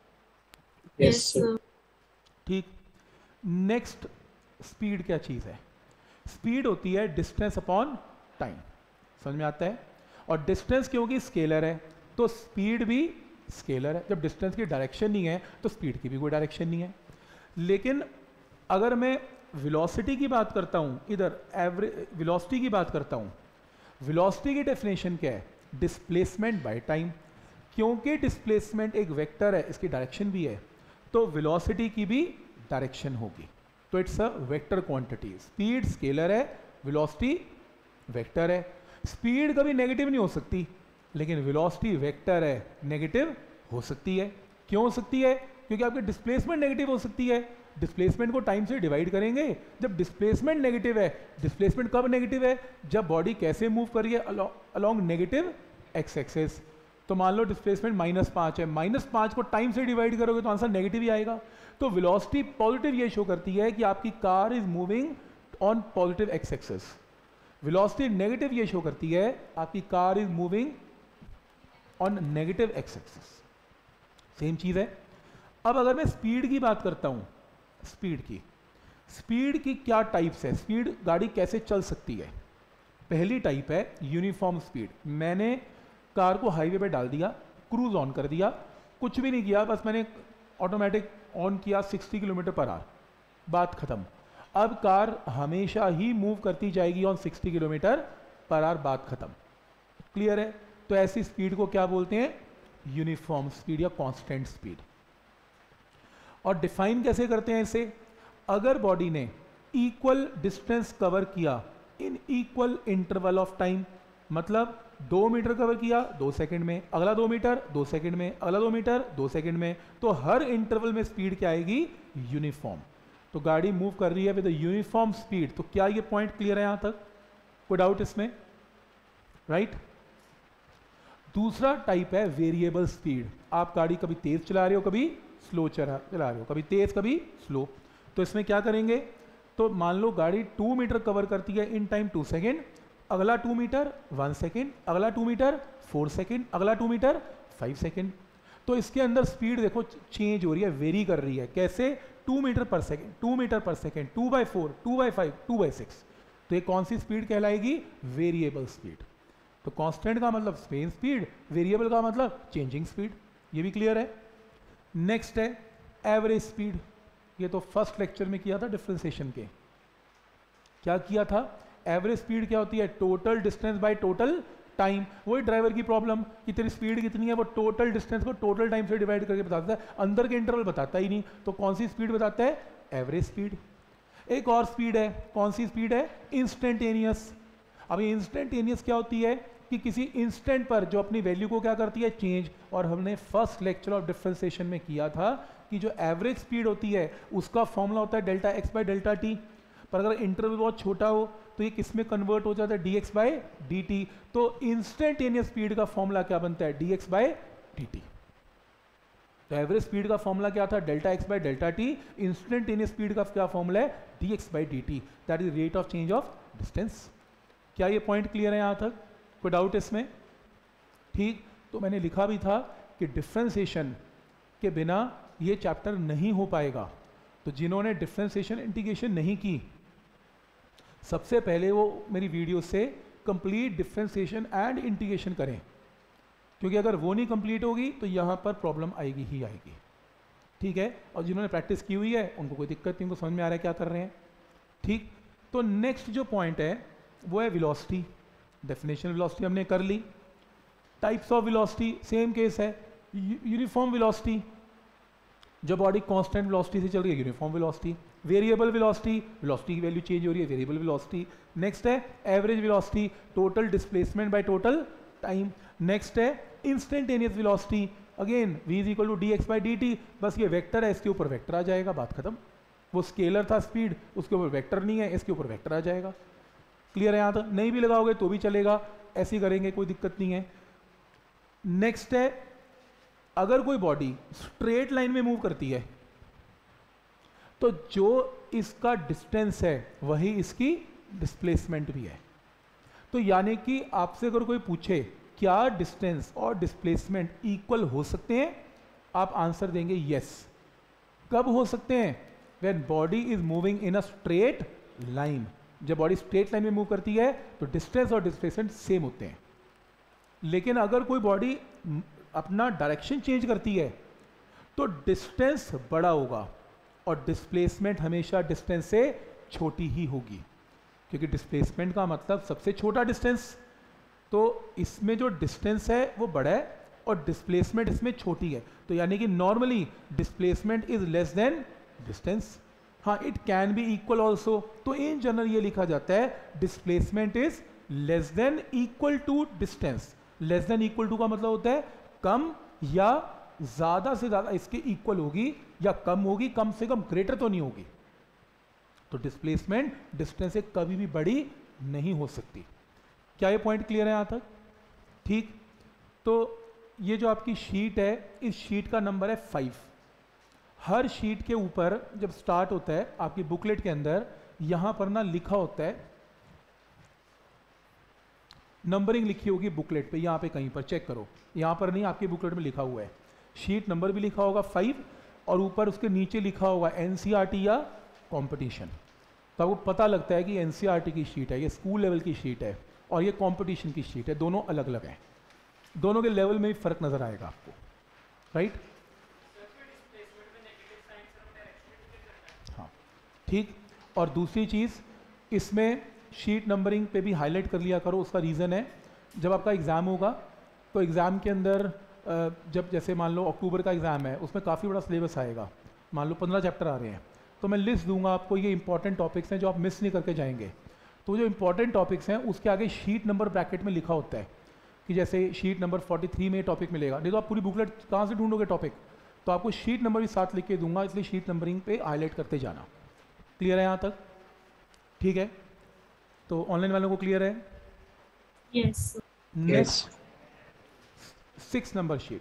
Yes sir. ठीक। नेक्स्ट, स्पीड क्या चीज है, स्पीड होती है डिस्टेंस अपॉन टाइम। समझ में आता है? और डिस्टेंस क्योंकि स्केलर है तो स्पीड भी स्केलर है। जब डिस्टेंस की डायरेक्शन नहीं है तो स्पीड की भी कोई डायरेक्शन नहीं है। लेकिन अगर मैं वेलोसिटी की बात करता हूं, इधर एवरेज वेलोसिटी की बात करता हूं, वेलोसिटी की डेफिनेशन क्या है, डिस्प्लेसमेंट बाय टाइम। क्योंकि डिस्प्लेसमेंट एक वेक्टर है, इसकी डायरेक्शन भी है, तो वेलोसिटी की भी डायरेक्शन होगी। तो it's a vector quantity. Speed scalar है, वेलोसिटी वेक्टर है। स्पीड कभी नेगेटिव नहीं हो सकती, लेकिन वेलोसिटी वेक्टर है, नेगेटिव हो सकती है। क्यों हो सकती है? क्योंकि आपकी डिस्प्लेसमेंट नेगेटिव हो सकती है। डिस्प्लेसमेंट को टाइम से डिवाइड करेंगे, जब डिस्प्लेसमेंट नेगेटिव है, डिस्प्लेसमेंट कब नेगेटिव है, जब बॉडी कैसे मूव कर रही है, अलोंग नेगेटिव एक्स एक्सिस। तो मान लो डिस्प्लेसमेंट माइनस पाँच है, माइनस पाँच को टाइम से डिवाइड करोगे तो आंसर नेगेटिव ही आएगा। तो वेलोसिटी पॉजिटिव ये शो करती है कि आपकी car is moving on positive x axis. Velocity negative ये शो करती है आपकी car is moving on negative x axis. Same चीज है। अब अगर मैं स्पीड की बात करता हूं, स्पीड की स्पीड की क्या टाइप्स है, स्पीड गाड़ी कैसे चल सकती है। पहली टाइप है यूनिफॉर्म स्पीड। मैंने कार को हाईवे पे डाल दिया, क्रूज ऑन कर दिया, कुछ भी नहीं किया, बस मैंने ऑटोमेटिक ऑन किया साठ किलोमीटर पर आवर, बात खत्म। अब कार हमेशा ही मूव करती जाएगी ऑन साठ किलोमीटर पर आवर, बात खत्म। क्लियर है? तो ऐसी स्पीड को क्या बोलते हैं, यूनिफॉर्म स्पीड या कांस्टेंट स्पीड। और डिफाइन कैसे करते हैं इसे, अगर बॉडी ने इक्वल डिस्टेंस कवर किया in equal interval of time, मतलब दो मीटर कवर किया दो सेकंड में, अगला दो मीटर दो सेकंड में, अगला दो मीटर दो सेकंड में, तो हर इंटरवल में स्पीड क्या आएगी, यूनिफॉर्म। तो गाड़ी मूव कर रही है विद यूनिफॉर्म स्पीड। तो क्या ये पॉइंट क्लियर है यहां तक, कोई डाउट इसमें? Right right? दूसरा टाइप है वेरिएबल स्पीड। आप गाड़ी कभी तेज चला रहे हो, कभी स्लो चला चला रहे हो, कभी तेज कभी स्लो। तो इसमें क्या करेंगे, तो मान लो गाड़ी टू मीटर कवर करती है इन टाइम टू सेकेंड, अगला टू मीटर वन सेकेंड, अगला टू मीटर फोर सेकेंड, अगला टू मीटर फाइव सेकेंड। तो इसके अंदर स्पीड देखो चेंज हो रही है, वेरी कर रही है। कैसे? टू मीटर पर सेकेंड, टू मीटर पर second, two by four, two by five, two by six. तो ये कौन सी स्पीड कहलाएगी, वेरिएबल स्पीड। तो कांस्टेंट का मतलब सेम स्पीड, वेरिएबल का मतलब चेंजिंग स्पीड। ये भी क्लियर है। नेक्स्ट है एवरेज स्पीड। ये तो फर्स्ट लेक्चर में किया था डिफरेंशिएशन के। क्या किया था, एवरेज स्पीड क्या होती है, total distance by total time. वही ड्राइवर की प्रॉब्लम कि तेरी स्पीड कितनी है, वो टोटल डिस्टेंस को टोटल टाइम से डिवाइड करके बताता है, अंदर के इंटरवल बताता ही नहीं। तो कौन सी स्पीड बताता है, एवरेज स्पीड। एक और स्पीड है, कौन सी स्पीड है, इंस्टेंटेनियस। अब ये इंस्टेंटेनियस क्या होती है कि किसी इंस्टेंट पर जो अपनी वैल्यू को क्या करती है, चेंज। और हमने फर्स्ट लेक्चर ऑफ डिफरेंशिएशन में किया था कि जो एवरेज स्पीड होती है उसका फॉर्मूला होता है delta x by delta t. पर अगर इंटरवल बहुत छोटा हो तो ये किस में कन्वर्ट हो जाता है, d x by D T. तो इंस्टेंटेनियस स्पीड का फॉर्मूला क्या बनता है, d x by D T. तो एवरेज स्पीड का फॉर्मूला क्या था, delta x by delta t. Instantaneous speed का क्या फॉर्मूला है, d x by D t, that is rate of change of distance. क्या ये पॉइंट क्लियर है यहाँ तक? कोई डाउट इसमें? ठीक, तो मैंने लिखा भी था कि डिफ्रेंसिएशन के बिना ये चैप्टर नहीं हो पाएगा। तो जिन्होंने डिफ्रेंसिएशन इंटीग्रेशन नहीं की, सबसे पहले वो मेरी वीडियो से कंप्लीट डिफ्रेंसिएशन एंड इंटीग्रेशन करें, क्योंकि अगर वो नहीं कंप्लीट होगी तो यहाँ पर प्रॉब्लम आएगी ही आएगी। ठीक है, और जिन्होंने प्रैक्टिस की हुई है उनको कोई दिक्कत नहीं, उनको समझ में आ रहा है क्या कर रहे हैं। ठीक, तो नेक्स्ट जो पॉइंट है वो है वेलोसिटी। डेफिनेशन वेलोसिटी हमने कर ली। Types of velocity same case है। यूनिफॉर्म वेलोसिटी, जो बॉडी कांस्टेंट वेलोसिटी से चल रही है, uniform velocity. Variable velocity, velocity की वैल्यू चेंज हो रही है, वेरिएबल वेलोसिटी। नेक्स्ट है average velocity, total displacement by total time. Next है instantaneous velocity, again v is equal to d x by D t. बस ये वेक्टर है, इसके ऊपर वेक्टर आ जाएगा, बात खत्म। वो स्केलर था स्पीड, उसके ऊपर वेक्टर नहीं है, इसके ऊपर वेक्टर आ जाएगा। क्लियर है यहाँ तक? नहीं भी लगाओगे तो भी चलेगा, ऐसे ही करेंगे, कोई दिक्कत नहीं है। नेक्स्ट है, अगर कोई बॉडी स्ट्रेट लाइन में मूव करती है तो जो इसका डिस्टेंस है वही इसकी डिस्प्लेसमेंट भी है। तो यानी कि आपसे अगर कोई पूछे क्या डिस्टेंस और डिस्प्लेसमेंट इक्वल हो सकते हैं, आप आंसर देंगे यस। कब हो सकते हैं? When body is moving in a straight line. जब बॉडी स्ट्रेट लाइन में मूव करती है तो डिस्टेंस और डिस्प्लेसमेंट सेम होते हैं। लेकिन अगर कोई बॉडी अपना डायरेक्शन चेंज करती है तो डिस्टेंस बड़ा होगा और डिस्प्लेसमेंट हमेशा डिस्टेंस से छोटी ही होगी, क्योंकि डिस्प्लेसमेंट का मतलब सबसे छोटा डिस्टेंस। तो इसमें जो डिस्टेंस है वो बड़ा है और डिस्प्लेसमेंट इसमें छोटी है। तो यानी कि normally displacement is less than distance. हाँ, it can be equal also. तो इन जनरल ये लिखा जाता है displacement is less than equal to distance. Less than equal to का मतलब होता है कम या ज्यादा से ज्यादा इसके इक्वल होगी, या कम होगी, कम से कम ग्रेटर तो नहीं होगी। तो डिस्प्लेसमेंट डिस्टेंस से कभी भी बड़ी नहीं हो सकती। क्या ये पॉइंट क्लियर है यहाँ तक? ठीक, तो ये जो आपकी शीट है, इस शीट का नंबर है फाइव। हर शीट के ऊपर जब स्टार्ट होता है आपकी बुकलेट के अंदर, यहाँ पर ना लिखा होता है, नंबरिंग लिखी होगी बुकलेट पे, यहाँ पे कहीं पर चेक करो, यहाँ पर नहीं, आपकी बुकलेट में लिखा हुआ है। शीट नंबर भी लिखा होगा फाइव, और ऊपर उसके नीचे लिखा होगा एनसीईआरटी या कंपटीशन। तो आपको पता लगता है कि एनसीईआरटी की शीट है, ये स्कूल लेवल की शीट है, और ये कंपटीशन की शीट है, दोनों अलग अलग हैं। दोनों के लेवल में भी फर्क नजर आएगा आपको, राइट? हाँ, ठीक। और दूसरी चीज़, इसमें शीट नंबरिंग पे भी हाईलाइट कर लिया करो। उसका रीज़न है, जब आपका एग्ज़ाम होगा तो एग्ज़ाम के अंदर जब जैसे मान लो अक्टूबर का एग्ज़ाम है, उसमें काफ़ी बड़ा सिलेबस आएगा, मान लो पंद्रह चैप्टर आ रहे हैं, तो मैं लिस्ट दूंगा आपको, ये इंपॉर्टेंट टॉपिक्स हैं जो आप मिस नहीं करके जाएंगे। तो जो इंपॉर्टेंट टॉपिक्स हैं उसके आगे शीट नंबर ब्रैकेट में लिखा होता है कि जैसे शीट नंबर तैंतालीस में टॉपिक मिलेगा, नहीं तो आप पूरी बुकलेट कहाँ से ढूंढोगे टॉपिक? तो आपको शीट नंबर भी साथ लिख के दूंगा, इसलिए शीट नंबरिंग पे हाईलाइट करते जाना। क्लियर है यहाँ तक? ठीक है, तो ऑनलाइन वालों को क्लियर है? Yes. Next six number sheet.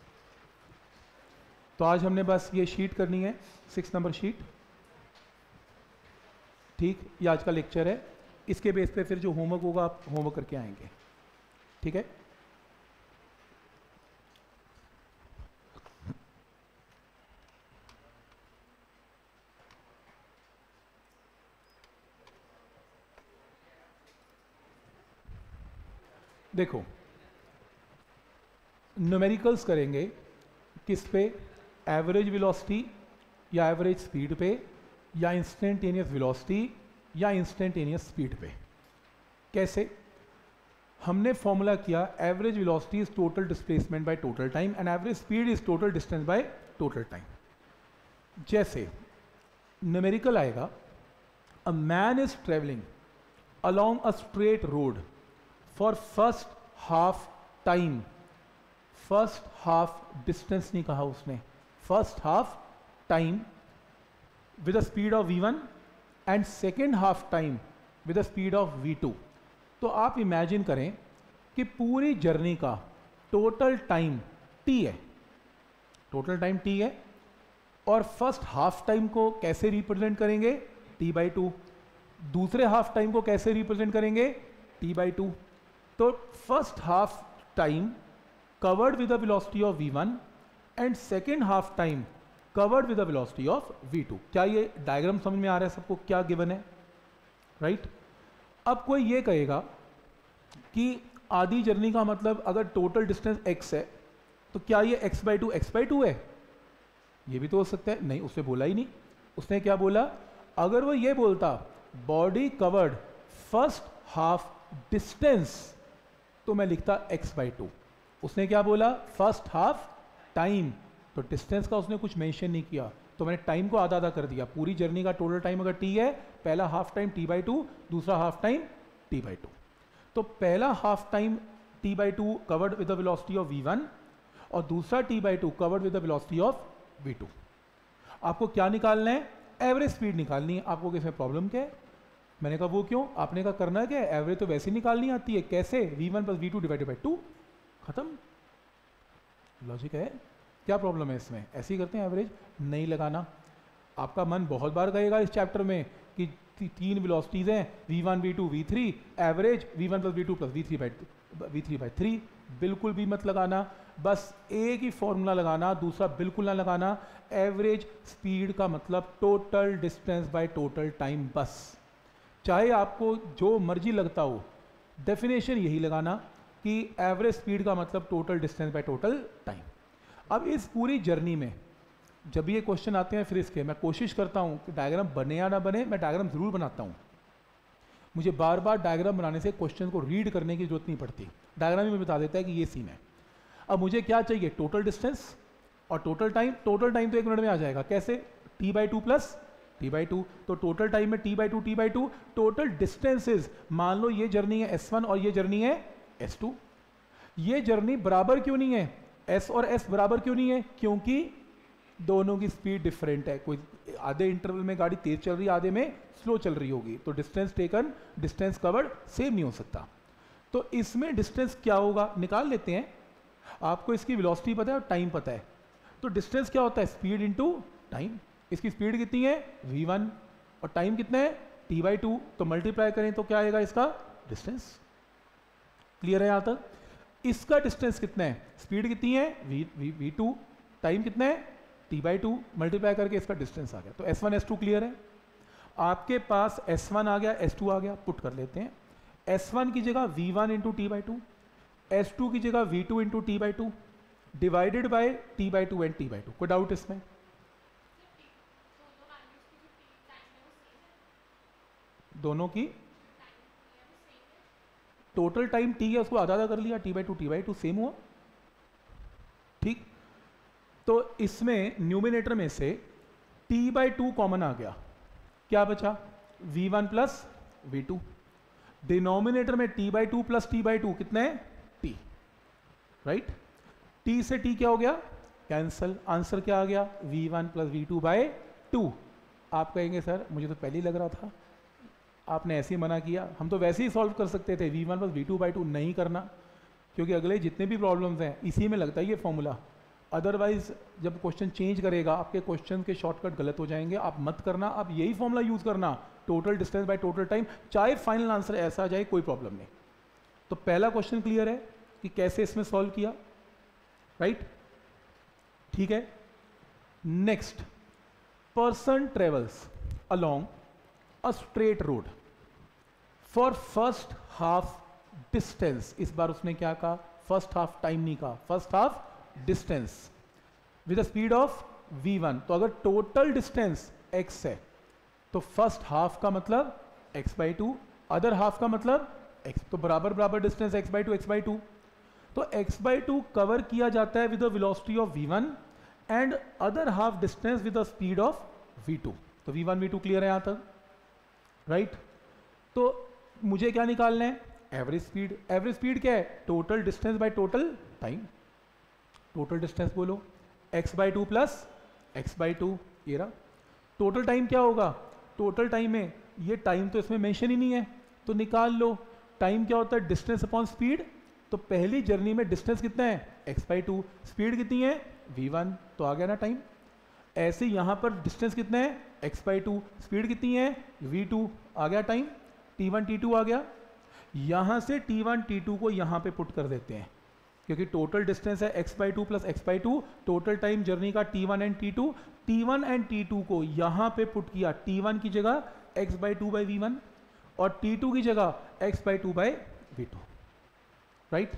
तो आज हमने बस ये शीट करनी है, सिक्स नंबर शीट। ठीक, ये आज का लेक्चर है। इसके बेस पे फिर जो होमवर्क होगा आप होमवर्क करके आएंगे, ठीक है? देखो, न्यूमेरिकल्स करेंगे किस पे? एवरेज वेलोसिटी या एवरेज स्पीड पे, या इंस्टेंटेनियस वेलोसिटी या इंस्टेंटेनियस स्पीड पे। कैसे? हमने फॉर्मूला किया average velocity is total displacement by total time and average speed is total distance by total time. जैसे न्यूमेरिकल आएगा, a man is travelling along a straight road for first half time. First half distance नहीं कहा उसने, first half time with the speed of v one and second half time with the speed of v two. तो आप imagine करें कि पूरी journey का total time t है, टोटल टाइम टी है, और फर्स्ट हाफ टाइम को कैसे रिप्रेजेंट करेंगे? T by two. दूसरे हाफ टाइम को कैसे रिप्रेजेंट करेंगे? T t by two. तो first half time covered with the velocity of v one and second half time covered with the velocity of v two. क्या ये diagram समझ में आ रहा है सबको, क्या गिवन है, राइट right? अब कोई ये कहेगा कि आधी जर्नी का मतलब अगर टोटल डिस्टेंस x है तो क्या ये x by two x by two है, ये भी तो हो सकता है। नहीं, उसने बोला ही नहीं। उसने क्या बोला, अगर वो ये बोलता body covered first half distance तो मैं लिखता x बाई टू। उसने क्या बोला, फर्स्ट हाफ टाइम, तो डिस्टेंस का उसने कुछ मेंशन नहीं किया, तो मैंने टाइम को आधा आधा कर दिया। पूरी जर्नी का टोटल टाइम अगर t है, पहला half time t by two, दूसरा half time t by two. तो पहला half time t by two covered with the velocity of v one और दूसरा t by two covered with the velocity of v two. आपको क्या निकालना है, average speed निकालनी है। आपको किसमें प्रॉब्लम क्या है, मैंने कहा वो क्यों, आपने कहा करना क्या है, एवरेज तो वैसे ही निकालनी आती है। कैसे, v one plus v two divided by two, खत्म, लॉजिक है। क्या प्रॉब्लम है इसमें, ऐसे ही करते हैं, एवरेज नहीं लगाना। आपका मन बहुत बार कहेगा इस चैप्टर में कि ती, तीन वेलोसिटीज हैं, v one we two v three, average v one plus v two plus v three by v three by three. बिल्कुल भी मत लगाना, बस एक ही फॉर्मूला लगाना, दूसरा बिल्कुल ना लगाना। एवरेज स्पीड का मतलब total distance by total time, बस चाहे आपको जो मर्जी लगता हो, डेफिनेशन यही लगाना कि एवरेज स्पीड का मतलब total distance by total time. अब इस पूरी जर्नी में जब ये क्वेश्चन आते हैं फिर इसके, मैं कोशिश करता हूँ कि डायग्राम बने या ना बने, मैं डायग्राम ज़रूर बनाता हूँ। मुझे बार बार डायग्राम बनाने से क्वेश्चन को रीड करने की जरूरत नहीं पड़ती, डायग्राम ही बता देता है कि ये सीन है। अब मुझे क्या चाहिए, टोटल डिस्टेंस और टोटल टाइम। टोटल टाइम तो एक मिनट में आ जाएगा, कैसे, t by two plus t by two. तो टोटल टाइम में t by two t by two. Total distances, मान लो ये जर्नी है एस वन और ये जर्नी है एस टू। ये जर्नी बराबर क्यों नहीं है, एस और एस बराबर क्यों नहीं है, क्योंकि दोनों की स्पीड डिफरेंट है। कोई आधे इंटरवल में गाड़ी तेज चल रही है, आधे में स्लो चल रही होगी, तो distance taken, distance covered same नहीं हो सकता। तो इसमें डिस्टेंस क्या होगा निकाल लेते हैं। आपको इसकी वेलोसिटी पता है और टाइम पता है, तो डिस्टेंस क्या होता है, स्पीड इनटू टाइम। इसकी स्पीड कितनी है, वी वन, और टाइम कितना है, टी बाई टू। तो मल्टीप्लाई करें तो क्या आएगा इसका डिस्टेंस। क्लियर है यहाँ तक। इसका डिस्टेंस कितना है, स्पीड कितनी है, v v v two, time कितना है, टी बाई टू, मल्टीप्लाई करके इसका डिस्टेंस आ गया। तो s one s two clear है। आपके पास एस वन आ गया, एस टू आ गया, पुट कर लेते हैं। एस वन की जगह v one into t by two, s two की जगह v two into t by two, divided by t by two and t by two. कोई डाउट इसमें, दोनों की टोटल टाइम टी है उसको आधा आधा कर लिया, t by two t by two same हुआ, ठीक। तो इसमें न्यूमिनेटर में से टी बाई टू कॉमन आ गया, क्या बचा, v one plus v two. Denominator में t by two plus t by two कितना है, टी, राइट। टी से टी क्या हो गया, कैंसल। आंसर क्या आ गया, v one plus v two by two. आप कहेंगे सर मुझे तो पहले ही लग रहा था, आपने ऐसे ही मना किया। हम तो वैसे ही सॉल्व कर सकते थे, v one plus v two by two. नहीं करना, क्योंकि अगले जितने भी प्रॉब्लम्स हैं इसी में लगता है ये फॉर्मूला। अदरवाइज जब क्वेश्चन चेंज करेगा आपके क्वेश्चन के शॉर्टकट गलत हो जाएंगे। आप मत करना, आप यही फॉर्मूला यूज करना, total distance by total time, चाहे फाइनल आंसर ऐसा आ जाए कोई प्रॉब्लम नहीं। तो पहला क्वेश्चन क्लियर है कि कैसे इसमें सॉल्व किया, राइट, ठीक है। Next, person travels along a straight road for first half distance. इस बार उसने क्या कहा, फर्स्ट हाफ टाइम नहीं कहा, first half distance with speed of v one. तो अगर टोटल डिस्टेंस x है तो फर्स्ट हाफ का मतलब x by two, other half का मतलब x, तो बराबर बराबर distance x by two x by two. तो x बाई टू कवर किया जाता है with the velocity of v one and other half distance with the speed of v two. तो we one we two clear है यहां तक, right right? तो मुझे क्या निकालना है, एवरेज स्पीड। एवरेज स्पीड क्या है, total distance by total time. Total distance बोलो x by two plus x by two, ये रहा। टोटल टाइम क्या होगा, टोटल टाइम में ये टाइम तो इसमें मेंशन ही नहीं है, तो निकाल लो। टाइम क्या होता है, डिस्टेंस अपॉन स्पीड। तो पहली जर्नी में डिस्टेंस कितना है, x बाई टू, स्पीड कितनी है वी वन, तो आ गया ना टाइम। ऐसे यहाँ पर डिस्टेंस कितना है, x बाई टू, स्पीड कितनी है वी टू, आ गया time, t one T two आ गया। यहाँ से टी वन टी टू को यहाँ पे पुट कर देते हैं, क्योंकि टोटल डिस्टेंस है x by two plus x by two, total time journey का t one and t two, t one and t two को यहाँ पे पुट किया, टी वन की जगह x by two by v one और t two की जगह x by two by v two, right.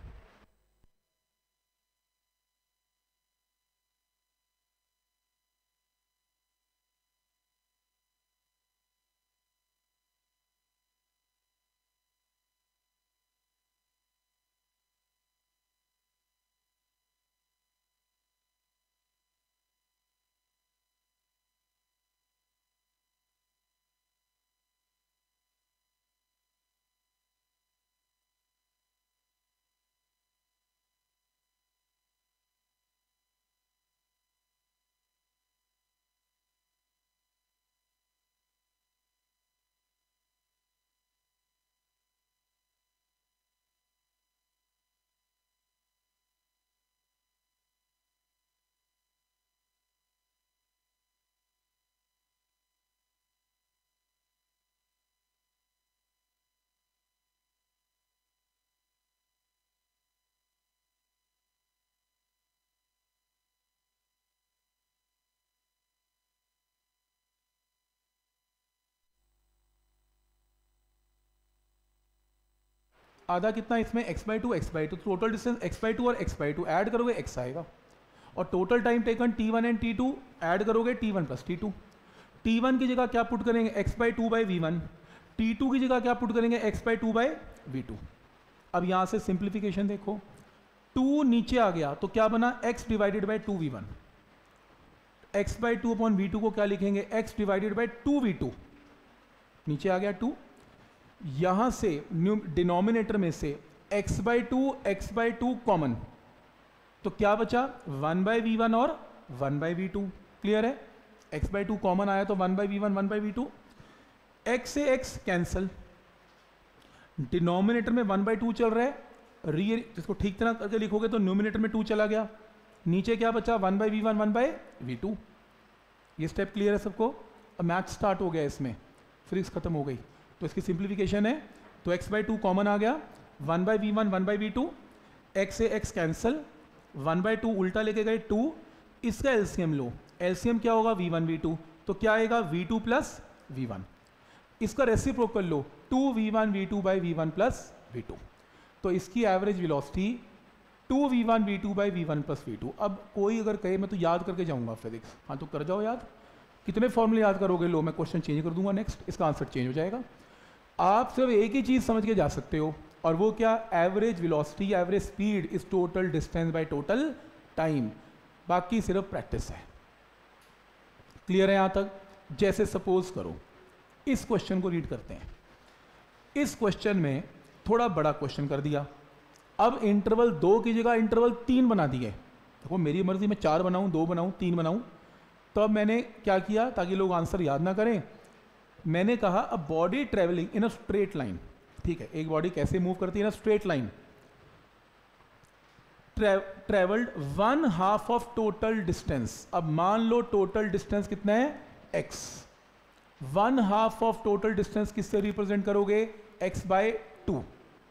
आधा कितना इसमें x by two x by two, total distance x by two और एक्स बाई टू ऐड करोगे एक्स आएगा, और total time taken t one and t two add करोगे t one plus t two. T one की जगह क्या put करेंगे x by two by v one, T two की जगह क्या पुट करेंगे x by two by v two. अब यहाँ से सिंप्लीफिकेशन देखो, टू नीचे आ गया तो क्या बना x divided by two v one, x by two upon v two को क्या लिखेंगे x divided by two v two, नीचे आ गया टू, यहां से डिनोमिनेटर में से x by two x by two common, तो क्या बचा वन बाई वी वन और one by v two. Clear है, x बाई टू कॉमन आया तो one by v one one by v two, x से x कैंसल, डिनोमिनेटर में one by two चल रहा है, रियल जिसको ठीक तरह करके लिखोगे तो न्यूमिनेटर में टू चला गया, नीचे क्या बचा one by v one one by v two. ये स्टेप क्लियर है सबको। अब मैथ स्टार्ट हो गया, इसमें फिजिक्स खत्म हो गई, तो इसकी सिंप्लीफिकेशन है, तो x बाई टू कॉमन आ गया, one by v one one by v two, x से x cancel, one by two उल्टा लेके गए टू, इसका एलसीएम लो, एलसीएम क्या होगा वी वन वी टू, तो क्या आएगा v two plus v one, इसका रेसिप्रोकल लो two v one we two by v one plus v two, तो इसकी average velocity two v one we two by v one plus v two. अब कोई अगर कहे मैं तो याद करके जाऊंगा फिजिक्स, हाँ तो कर जाओ याद, कितने फॉर्मूले याद करोगे, लो मैं क्वेश्चन चेंज कर दूंगा नेक्स्ट, इसका आंसर चेंज हो जाएगा। आप सिर्फ एक ही चीज़ समझ के जा सकते हो, और वो क्या, average velocity average speed is total distance by total time, बाकी सिर्फ प्रैक्टिस है। क्लियर है यहाँ तक। जैसे सपोज करो इस क्वेश्चन को रीड करते हैं, इस क्वेश्चन में थोड़ा बड़ा क्वेश्चन कर दिया, अब इंटरवल दो की जगह इंटरवल तीन बना दिए, देखो मेरी मर्जी में चार बनाऊं दो बनाऊं तीन बनाऊं, तो अब मैंने क्या किया ताकि लोग आंसर याद ना करें, मैंने कहा a body travelling in a straight line, ठीक है, एक बॉडी कैसे मूव करती है ना straight line, travelled one half of total distance. अब मान लो टोटल डिस्टेंस कितना है x, one half of total distance किससे रिप्रेजेंट करोगे x बाय टू,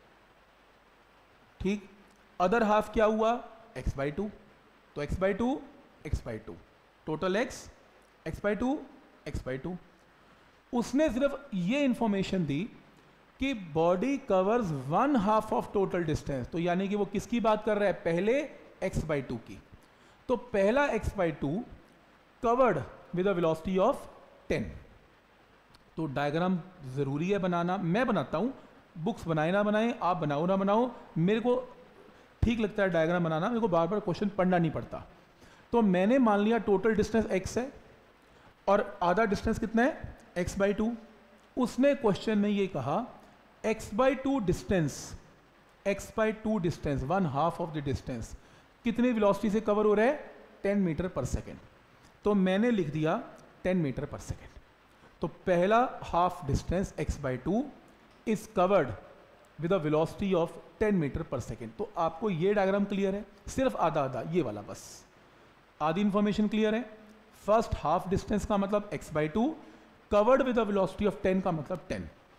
ठीक, अदर हाफ क्या हुआ x बाय टू, तो x by two x by two, total x x by two x by to. उसने सिर्फ ये इंफॉर्मेशन दी कि body covers one half of total distance, तो यानी कि वो किसकी बात कर रहा है, पहले x बाई टू की, तो पहला x by two covered with a velocity of ten. तो डायग्राम जरूरी है बनाना, मैं बनाता हूं, बुक्स बनाए ना बनाए, आप बनाओ ना बनाओ, मेरे को ठीक लगता है डायग्राम बनाना, मेरे को बार बार क्वेश्चन पढ़ना नहीं पड़ता। तो मैंने मान लिया टोटल डिस्टेंस x है और आधा डिस्टेंस कितना है x बाई टू। उसने क्वेश्चन में ये कहा x by two distance, x by two distance one half of the distance कितनी वेलोसिटी से कवर हो रहा है, टेन मीटर पर सेकेंड, तो मैंने लिख दिया टेन मीटर पर सेकेंड। तो पहला half distance x by two is covered with a velocity of ten metre पर सेकेंड। तो आपको ये डायग्राम क्लियर है, सिर्फ आधा आधा ये वाला, बस आधी इंफॉर्मेशन क्लियर है। फर्स्ट हाफ डिस्टेंस का मतलब x by two, covered with a velocity of ten का मतलब टेन।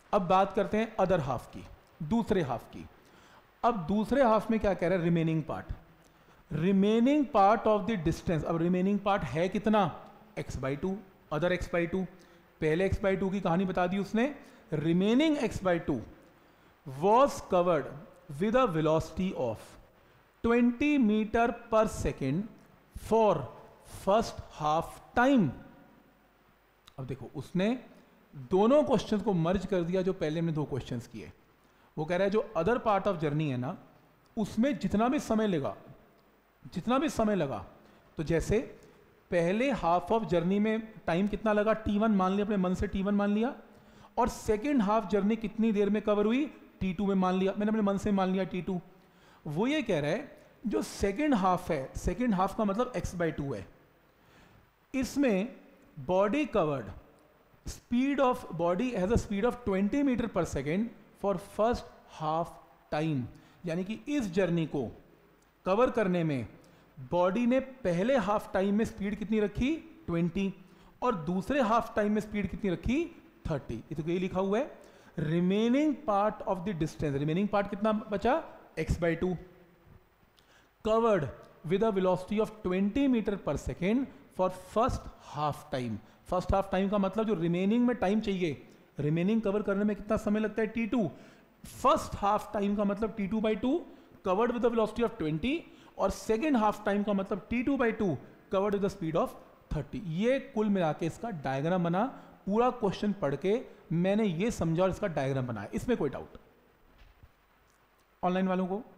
अब बात करते हैं अदर हाफ की, दूसरे हाफ की। अब दूसरे हाफ में क्या कह रहा है, remaining part, remaining part of the distance. अब रिमेनिंग पार्ट है कितना, x by two, other x by two. पहले x बाई टू की कहानी बता दी उसने, remaining x by two was covered with a velocity of twenty metre पर second for first half time. अब देखो उसने दोनों क्वेश्चंस को मर्ज कर दिया जो पहले हमने दो क्वेश्चंस किए। वो कह रहा है जो अदर पार्ट ऑफ जर्नी है ना, उसमें जितना भी समय लगा, जितना भी समय लगा, तो जैसे पहले हाफ ऑफ जर्नी में टाइम कितना लगा, टी वन मान लिया, अपने मन से टी वन मान लिया, और सेकेंड हाफ जर्नी कितनी देर में कवर हुई, टी टू में मान लिया, मैंने अपने मन से मान लिया टी टू। वो ये कह रहा है जो सेकेंड हाफ है, सेकेंड हाफ का मतलब x बाई टू है, इसमें body covered, speed of body has a speed of twenty metre पर second for first half time. यानी कि इस जर्नी को कवर करने में बॉडी ने पहले हाफ टाइम में स्पीड कितनी रखी, ट्वेंटी, और दूसरे हाफ टाइम में स्पीड कितनी रखी, थर्टी। ये तो यही लिखा हुआ है, remaining part of the distance, remaining part कितना बचा, x by two, covered with a velocity of twenty metre पर second for first half time. First half time का मतलब जो रिमेनिंग में टाइम चाहिए, रिमेनिंग कवर करने में कितना समय लगता है, t two. First half time का मतलब t two by two covered with the velocity of twenty, और सेकेंड हाफ टाइम का मतलब t two by two covered with the speed of thirty. ये कुल मिला के इसका डायग्राम बना। पूरा क्वेश्चन पढ़ के मैंने ये समझा और इसका डायग्राम बनाया, इसमें कोई डाउट ऑनलाइन वालों को?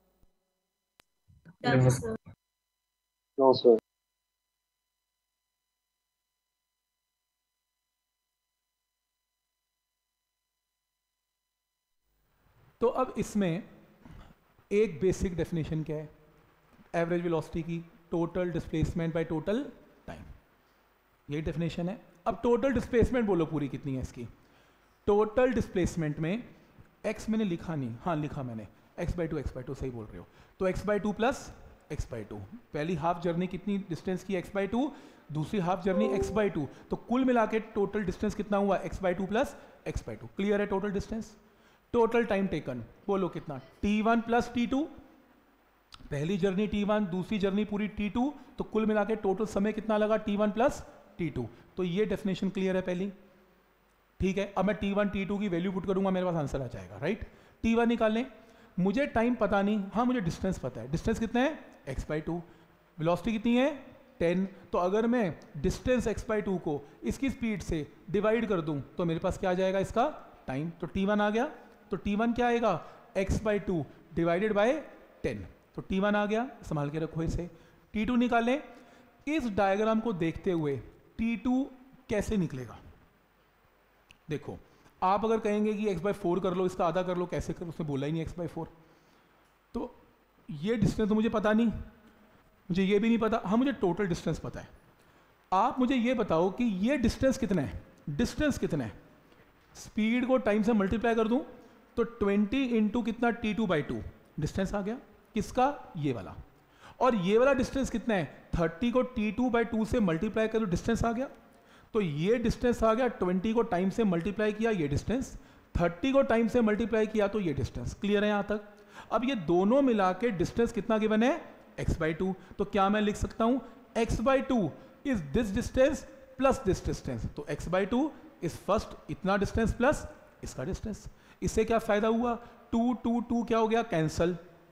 Done, sir. No, sir. तो अब इसमें एक बेसिक डेफिनेशन क्या है एवरेज वेलोसिटी की, total displacement by total time, यही डेफिनेशन है। अब टोटल डिस्प्लेसमेंट बोलो पूरी कितनी है इसकी। टोटल डिस्प्लेसमेंट में x मैंने लिखा नहीं, हाँ लिखा मैंने, x by two, x by two सही बोल रहे हो, तो x by two plus x by two. पहली हाफ जर्नी कितनी डिस्टेंस की, x बाई टू, दूसरी half journey x by two, तो कुल मिला के टोटल डिस्टेंस कितना हुआ, x by two plus x by two. Clear है total distance. Total time taken बोलो कितना, t one plus t two, पहली जर्नी टी वन, दूसरी जर्नी पूरी टी टू, तो कुल मिला के टोटल समय कितना लगा, t one plus t two. तो ये डेफिनेशन क्लियर है पहली, ठीक है। अब मैं टी वन टी टू की वैल्यू पुट करूंगा, मेरे पास आंसर आ जाएगा, राइट। टी वन निकालने, मुझे टाइम पता नहीं, हाँ मुझे डिस्टेंस पता है, डिस्टेंस कितना है, x बाई टू, वेलोसिटी कितनी है, टेन। तो अगर मैं डिस्टेंस x बाई टू को इसकी स्पीड से डिवाइड कर दूं तो मेरे पास क्या आ जाएगा, इसका टाइम। तो टी वन आ गया, तो टी वन क्या आएगा, x by two divided by ten, तो टी वन आ गया, संभाल के रखो इसे। टी टू निकालें, इस डायग्राम को देखते हुए टी टू कैसे निकलेगा। देखो आप अगर कहेंगे कि x बाई फोर कर लो, इसका आधा कर लो, कैसे कर, उसने बोला ही नहीं x बाई फोर, तो ये डिस्टेंस तो मुझे पता नहीं, मुझे ये भी नहीं पता, हाँ मुझे टोटल डिस्टेंस पता है। आप मुझे ये बताओ कि ये डिस्टेंस कितना है, डिस्टेंस कितना है, स्पीड को टाइम से मल्टीप्लाई कर दूं तो ट्वेंटी इंटू कितना, t two by two, distance आ गया किसका, ये वाला। और ये वाला डिस्टेंस कितना है, थर्टी को टी टू बाई टू से मल्टीप्लाई कर दो, डिस्टेंस आ गया। तो ये डिस्टेंस आ गया, ट्वेंटी को टाइम से मल्टीप्लाई किया, ये डिस्टेंस, थर्टी को टाइम से मल्टीप्लाई किया, तो ये डिस्टेंस। क्लियर है यहाँ तक। अब ये दोनों मिला के डिस्टेंस कितना गिवन है, x बाई टू। तो क्या मैं लिख सकता हूँ, x by two is this distance plus this distance, तो x by two is first इतना डिस्टेंस प्लस इसका डिस्टेंस। इससे क्या फायदा हुआ, टू टू टू क्या हो गया, कैंसल,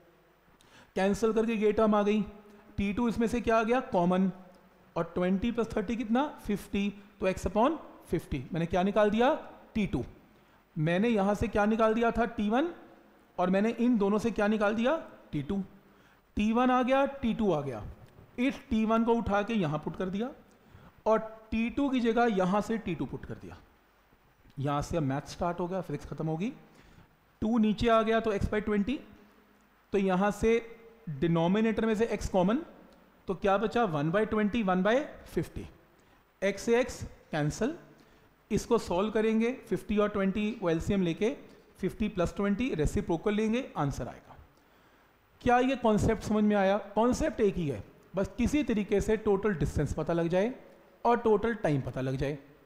कैंसल करके ये टर्म आ गई, टी टू इसमें से क्या आ गया, कॉमन, और ट्वेंटी प्लस थर्टी कितना, फिफ्टी, तो x अपॉन फिफ्टी। मैंने क्या निकाल दिया, टी टू। मैंने यहां से क्या निकाल दिया था, टी वन, और मैंने इन दोनों से क्या निकाल दिया, टी टू। टी वन आ गया, टी टू आ गया, इस टी वन को उठा के यहां पुट कर दिया, और टी टू की जगह यहां से टी टू पुट कर दिया। यहां से अब मैथ स्टार्ट हो गया, फिजिक्स खत्म होगी। टू नीचे आ गया तो x बाई ट्वेंटी, तो यहां से डिनोमिनेटर में से x कॉमन, तो क्या बचा, one by twenty, one by fifty, x से एक्स कैंसल। इसको सॉल्व करेंगे, फिफ्टी और ट्वेंटी वो एलसीएम लेके फिफ्टी प्लस ट्वेंटी रेसिप्रोकल लेंगे, आंसर आएगा। क्या ये कॉन्सेप्ट समझ में आया? कॉन्सेप्ट एक ही है, बस किसी तरीके से टोटल डिस्टेंस पता लग जाए और टोटल टाइम पता लग जाए।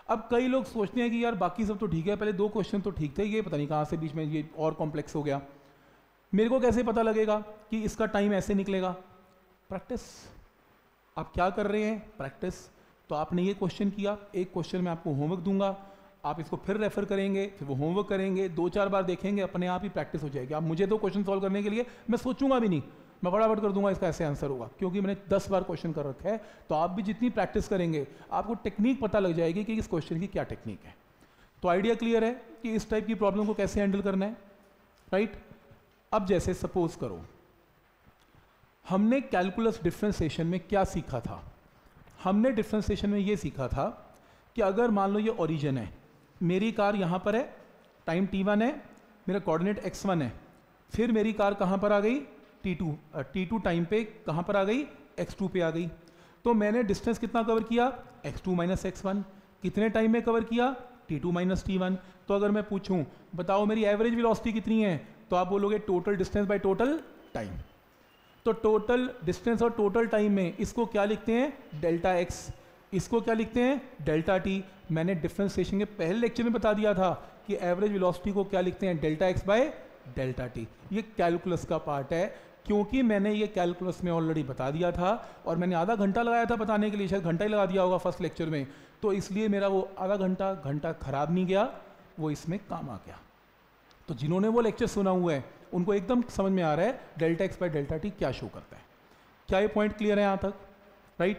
अब कई लोग सोचते हैं कि यार बाकी सब तो ठीक है, पहले दो क्वेश्चन तो ठीक थे, ये पता नहीं कहाँ से बीच में ये और कॉम्प्लेक्स हो गया, मेरे को कैसे पता लगेगा कि इसका टाइम ऐसे निकलेगा? प्रैक्टिस। आप क्या कर रहे हैं? प्रैक्टिस। तो आपने ये क्वेश्चन किया, एक क्वेश्चन मैं आपको होमवर्क दूंगा, आप इसको फिर रेफर करेंगे, फिर वो होमवर्क करेंगे, दो चार बार देखेंगे, अपने आप ही प्रैक्टिस हो जाएगी। आप मुझे तो क्वेश्चन सॉल्व करने के लिए मैं सोचूंगा भी नहीं, मैं फटाफट कर दूंगा इसका ऐसे आंसर होगा, क्योंकि मैंने दस बार क्वेश्चन कर रखा है। तो आप भी जितनी प्रैक्टिस करेंगे आपको टेक्निक पता लग जाएगी कि इस क्वेश्चन की क्या टेक्निक है। तो आइडिया क्लियर है कि इस टाइप की प्रॉब्लम को कैसे हैंडल करना है, राइट। अब जैसे सपोज करो हमने कैलकुलस डिफरेंशिएशन में क्या सीखा था? हमने डिफरेंशिएशन में ये सीखा था कि अगर मान लो ये ओरिजिन है, मेरी कार यहाँ पर है, टाइम टी वन है, मेरा कोऑर्डिनेट एक्स वन है, फिर मेरी कार कहाँ पर आ गई? T two. T two time पे कहाँ पर आ गई? एक्स टू पे आ गई। तो मैंने डिस्टेंस कितना कवर किया? X two minus x one. कितने टाइम में कवर किया? T two minus T one. तो अगर मैं पूछूं बताओ मेरी एवरेज वेलोसिटी कितनी है, तो आप बोलोगे total distance by total time. तो टोटल डिस्टेंस और टोटल टाइम में इसको क्या लिखते हैं? Delta x. इसको क्या लिखते हैं? Delta T. मैंने डिफरेंशिएशन के पहले लेक्चर में बता दिया था कि एवरेज वेलोसिटी को क्या लिखते हैं? Delta x by delta t. ये कैलकुलस का पार्ट है, क्योंकि मैंने ये कैलकुलस में ऑलरेडी बता दिया था और मैंने आधा घंटा लगाया था बताने के लिए, शायद घंटा ही लगा दिया होगा फर्स्ट लेक्चर में, तो इसलिए मेरा वो आधा घंटा घंटा खराब नहीं गया, वो इसमें काम आ गया। तो जिन्होंने वो लेक्चर सुना हुआ है उनको एकदम समझ में आ रहा है delta x by delta t क्या शो करता है। क्या ये पॉइंट क्लियर है यहां तक? राइट।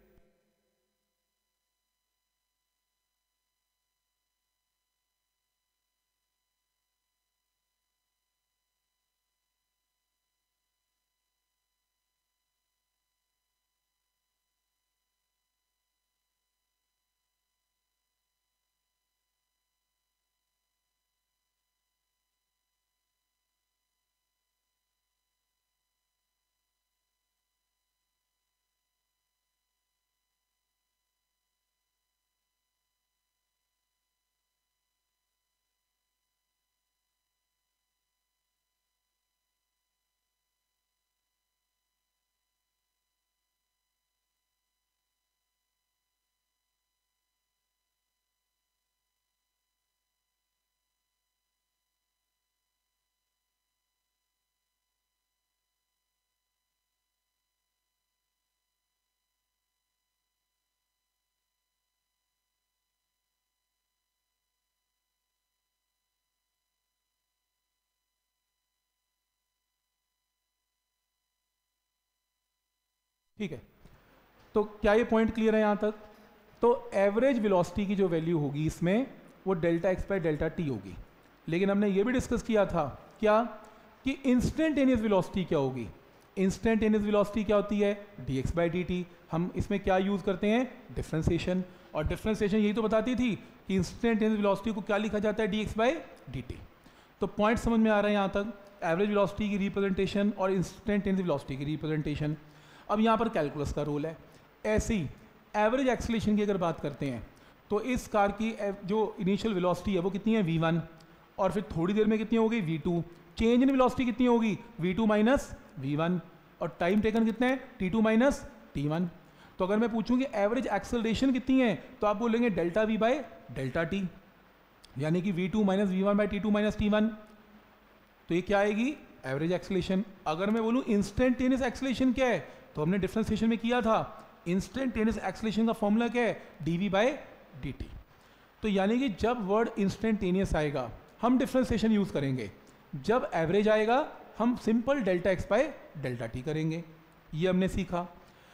ठीक है, तो क्या ये पॉइंट क्लियर है यहां तक? तो एवरेज वेलोसिटी की जो वैल्यू होगी इसमें वो delta x by delta t होगी। लेकिन हमने ये भी डिस्कस किया था क्या कि इंस्टेंटेनियस वेलोसिटी क्या होगी? इंस्टेंटेनियस वेलोसिटी क्या होती है? D x by D t. हम इसमें क्या यूज करते हैं? डिफरेंशिएशन। और डिफरेंशिएशन यही तो बताती थी कि इंस्टेंटेनियस वेलोसिटी को क्या लिखा जाता है? D x by D T. तो पॉइंट समझ में आ रहा है यहाँ तक? एवरेज वेलोसिटी की रिप्रेजेंटेशन और इंस्टेंटेनियस वेलोसिटी की रिप्रेजेंटेशन। अब यहाँ पर कैलकुलस का रोल है। ऐसी एवरेज एक्सीलरेशन की अगर बात करते हैं तो इस कार की जो इनिशियल वेलोसिटी है वो कितनी है? V one. और फिर थोड़ी देर में कितनी होगी? V two. Change in velocity कितनी होगी? V two minus we one. और टाइम टेकन कितना है? T two minus T one. तो अगर मैं पूछूं कि एवरेज एक्सेलरेशन कितनी है तो आप बोलेंगे delta v by delta t, यानी कि v two minus we one by t two minus T one. तो ये क्या आएगी? Average acceleration. अगर मैं बोलूं इंस्टेंटेनियस एक्सेलरेशन क्या है तो हमने डिफरेंशिएशन में किया था, इंस्टेंटेनियस एक्सेलरेशन का फॉर्मूला क्या है? D v by D T. तो यानी कि जब वर्ड इंस्टेंटेनियस आएगा हम डिफरेंशिएशन यूज करेंगे, जब एवरेज आएगा हम simple delta x by delta t करेंगे। ये हमने सीखा।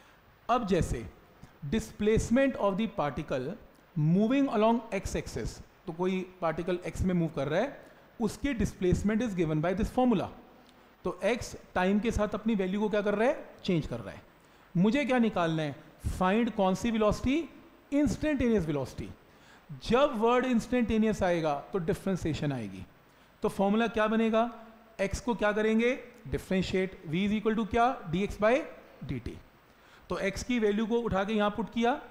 अब जैसे displacement of the particle moving along x axis, तो कोई पार्टिकल एक्स में मूव कर रहा है, उसकी displacement is given by this formula. तो x टाइम के साथ अपनी वैल्यू को क्या कर रहा है? चेंज कर रहा है। मुझे क्या निकालना है? फाइंड कौन सी वेलोसिटी? Instantaneous velocity. जब वर्ड इंस्टेंटेनियस आएगा तो डिफरेंशिएशन आएगी। तो फॉर्मूला क्या बनेगा? x को क्या करेंगे? Differentiate. v is equal to क्या? dx by dt। तो x की वैल्यू को उठा के यहां पुट किया,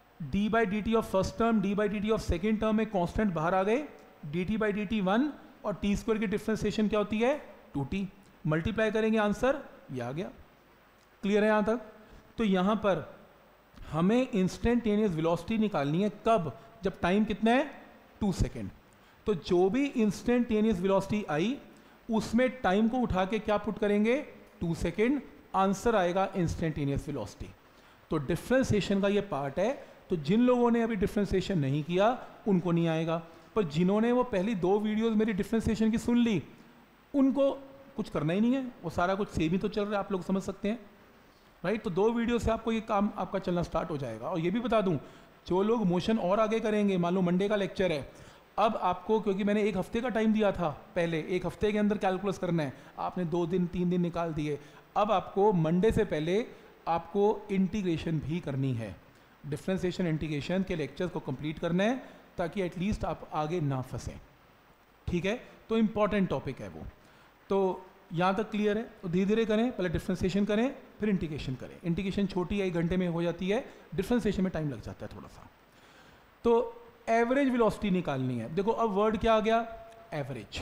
d by D T of first term, d by D T of second term में कॉन्स्टेंट बाहर आ गए, dt by D t one, और टी स्क्वायर की डिफरेंशिएशन क्या होती है? Two t. मल्टीप्लाई करेंगे, आंसर ये आ गया। क्लियर है यहां तक? तो यहां पर हमें इंस्टेंटेनियस वेलोसिटी निकालनी है। कब? जब टाइम कितना है टू सेकेंड। तो जो भी इंस्टेंटेनियस वेलोसिटी आई उसमें टाइम को उठा के क्या पुट करेंगे, टू सेकेंड, आंसर आएगा इंस्टेंटेनियस वेलोसिटी। तो डिफरेंशिएशन का ये पार्ट है। तो जिन लोगों ने अभी डिफरेंशिएशन नहीं किया उनको नहीं आएगा, पर जिन्होंने वो पहली दो वीडियोस मेरी डिफरेंशिएशन की सुन ली उनको कुछ करना ही नहीं है, वो सारा कुछ सेम ही तो चल रहा है, आप लोग समझ सकते हैं, राइट। तो दो वीडियो से आपको ये काम आपका चलना स्टार्ट हो जाएगा। और ये भी बता दूं, जो लोग मोशन और आगे करेंगे, मान लो मंडे का लेक्चर है, अब आपको, क्योंकि मैंने एक हफ्ते का टाइम दिया था पहले, एक हफ्ते के अंदर कैलकुलस करना है, आपने दो दिन तीन दिन निकाल दिए, अब आपको मंडे से पहले आपको इंटीग्रेशन भी करनी है, डिफरेंशिएशन इंटीग्रेशन के लेक्चर्स को कंप्लीट करना है ताकि एटलीस्ट आप आगे ना फंसें, ठीक है। तो इम्पॉर्टेंट टॉपिक है वो। तो यहाँ तक क्लियर है। तो धीरे धीरे करें, पहले डिफरेंशिएशन करें फिर इंटीग्रेशन करें। इंटीग्रेशन छोटी एक घंटे में हो जाती है, डिफरेंशिएशन में टाइम लग जाता है थोड़ा सा। तो एवरेज वेलोसिटी निकालनी है। देखो अब वर्ड क्या आ गया, एवरेज।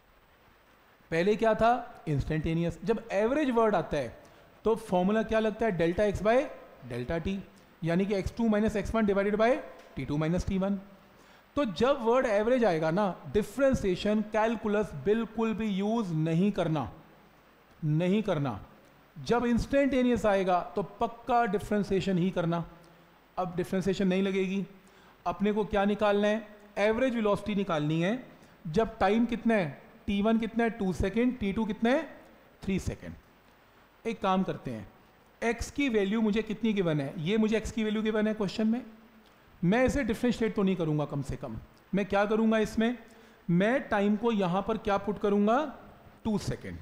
पहले क्या था, इंस्टेंटेनियस। जब एवरेज वर्ड आता है तो फॉर्मूला क्या लगता है, delta x by delta t, यानी कि x two minus x one divided by T two minus T one. तो जब वर्ड एवरेज आएगा ना, डिफरेंशिएशन कैलकुलस बिल्कुल भी यूज नहीं करना, नहीं करना। जब इंस्टेंटेनियस आएगा तो पक्का डिफरेंशिएशन ही करना। अब डिफरेंशिएशन नहीं लगेगी, अपने को क्या निकालना है, एवरेज वेलोसिटी निकालनी है जब टाइम कितना है, टी वन कितना है टू सेकेंड, टी टू कितना है थ्री सेकेंड। एक काम करते हैं, x की वैल्यू मुझे कितनी गिवन है, ये मुझे x की वैल्यू गिवन है क्वेश्चन में, मैं इसे डिफरेंशिएट तो नहीं करूंगा, कम से कम मैं क्या करूंगा इसमें, मैं टाइम को यहां पर क्या पुट करूंगा, टू सेकेंड।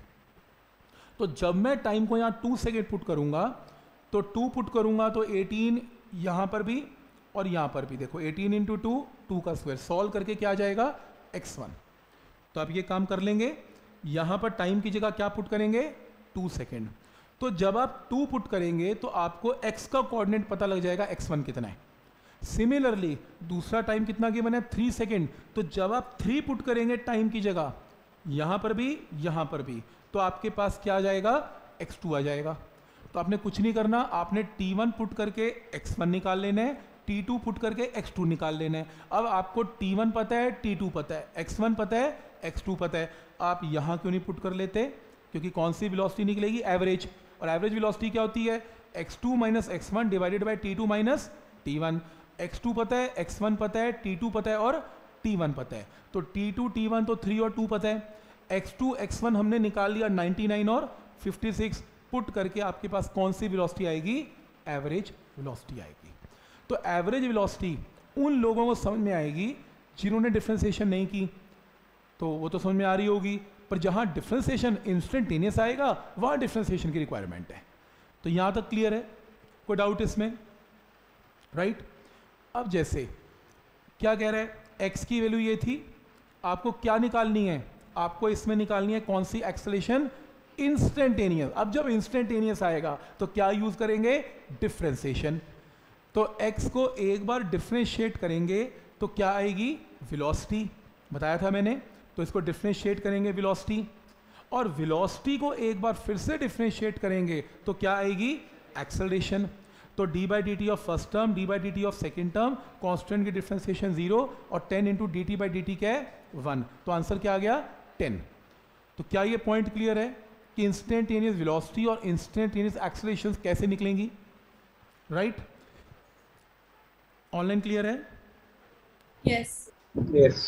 तो जब मैं टाइम को यहां टू सेकेंड पुट करूंगा तो टू पुट करूंगा तो एटीन यहां पर भी और यहां पर भी, देखो एटीन इंटू टू, टू का स्क्वायर, सॉल्व करके क्या आ जाएगा एक्स वन। तो आप ये काम कर लेंगे, यहां पर टाइम की जगह क्या पुट करेंगे, टू सेकेंड। तो जब आप टू पुट करेंगे तो आपको x का कोऑर्डिनेट पता लग जाएगा एक्स वन कितना है। सिमिलरली दूसरा टाइम कितना गिवन है, थ्री सेकेंड। तो जब आप थ्री पुट करेंगे टाइम की जगह, यहां पर भी यहां पर भी, तो आपके पास क्या आ जाएगा, एक्स टू आ जाएगा। तो आपने कुछ नहीं करना, आपने टी वन पुट करके एक्स वन निकाल लेना है, टी टू पुट करके एक्स टू निकाल लेना है। अब आपको टी वन पता है, टी टू पता है, एक्स वन पता है, एक्स टू पता है, आप यहां क्यों नहीं पुट कर लेते, क्योंकि कौन सी वेलोसिटी निकलेगी, एवरेज। और एवरेज वेलोसिटी क्या होती है, x two minus x one divided by t two minus T one. X two पता है, एक्स वन पता है, टी टू पता है और टी वन पता है। तो टी टू टी वन तो थ्री और टू पता है, एक्स टू एक्स वन हमने निकाल लिया नाइन्टी नाइन और फिफ्टी सिक्स, पुट करके आपके पास कौन सी वेलोसिटी आएगी, एवरेज वेलोसिटी आएगी। तो एवरेज वेलोसिटी उन लोगों को समझ में आएगी जिन्होंने डिफरेंशिएशन नहीं की, तो वो तो समझ में आ रही होगी, पर जहां डिफरेंशिएशन इंस्टेंटेनियस आएगा वहां डिफरेंशिएशन की रिक्वायरमेंट है। तो यहां तक क्लियर है, कोई डाउट इसमें, राइट। अब जैसे क्या कह रहा है, x की वैल्यू ये थी, आपको क्या निकालनी है, आपको इसमें निकालनी है कौन सी, एक्सेलरेशन इंस्टेंटेनियस। अब जब इंस्टेंटेनियस आएगा तो क्या यूज करेंगे, डिफरेंशिएशन। तो x को एक बार डिफरेंशिएट करेंगे तो क्या आएगी, वेलोसिटी, बताया था मैंने। तो इसको डिफरेंशिएट करेंगे वेलोसिटी, और वेलोसिटी को एक बार फिर से डिफरेंशिएट करेंगे तो क्या आएगी, एक्सेलरेशन। तो D by D T of first term, d by D T of second term, constant की डिफरेंशिएशन जीरो, और ten into d t by D t क्या है, वन। तो आंसर क्या आ गया, टेन। तो क्या ये पॉइंट क्लियर है कि इंस्टेंटेनियस वेलोसिटी और इंस्टेंटेनियस एक्सेलरेशन कैसे निकलेंगी, राइट। ऑनलाइन क्लियर है, Yes. Yes.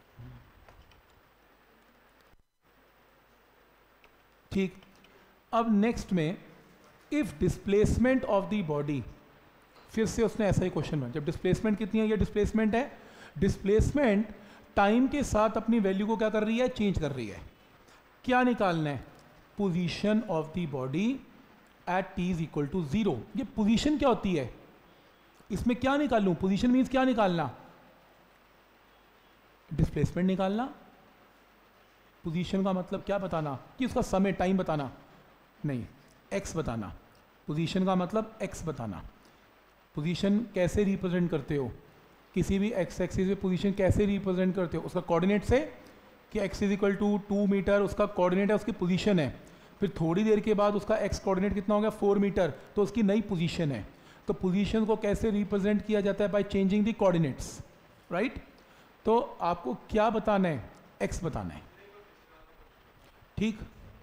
ठीक। अब नेक्स्ट में, if displacement of the body, फिर से उसने ऐसा ही क्वेश्चन में, जब डिस्प्लेसमेंट कितनी है, ये डिस्प्लेसमेंट है, डिस्प्लेसमेंट टाइम के साथ अपनी वैल्यू को क्या कर रही है, चेंज कर रही है। क्या निकालना है, position of the body at t is equal to zero. ये पोजीशन क्या होती है, इसमें क्या निकालूं, पोजीशन मीन्स क्या निकालना, डिस्प्लेसमेंट निकालना। पोजीशन का मतलब क्या बताना, कि उसका समय, टाइम बताना नहीं, एक्स बताना। पोजीशन का मतलब एक्स बताना। पोजीशन कैसे रिप्रेजेंट करते हो, किसी भी एक्स एक्सिस पे पोजीशन कैसे रिप्रेजेंट करते हो, उसका कोऑर्डिनेट से, कि x is equal to two metre उसका कोऑर्डिनेट है, उसकी पोजीशन है। फिर थोड़ी देर के बाद उसका एक्स कोऑर्डिनेट कितना हो गया, फोर मीटर, तो उसकी नई पोजीशन है। तो पोजीशन को कैसे रिप्रेजेंट किया जाता है, by changing the coordinates. Right. तो आपको क्या बताना है, एक्स बताना है, ठीक।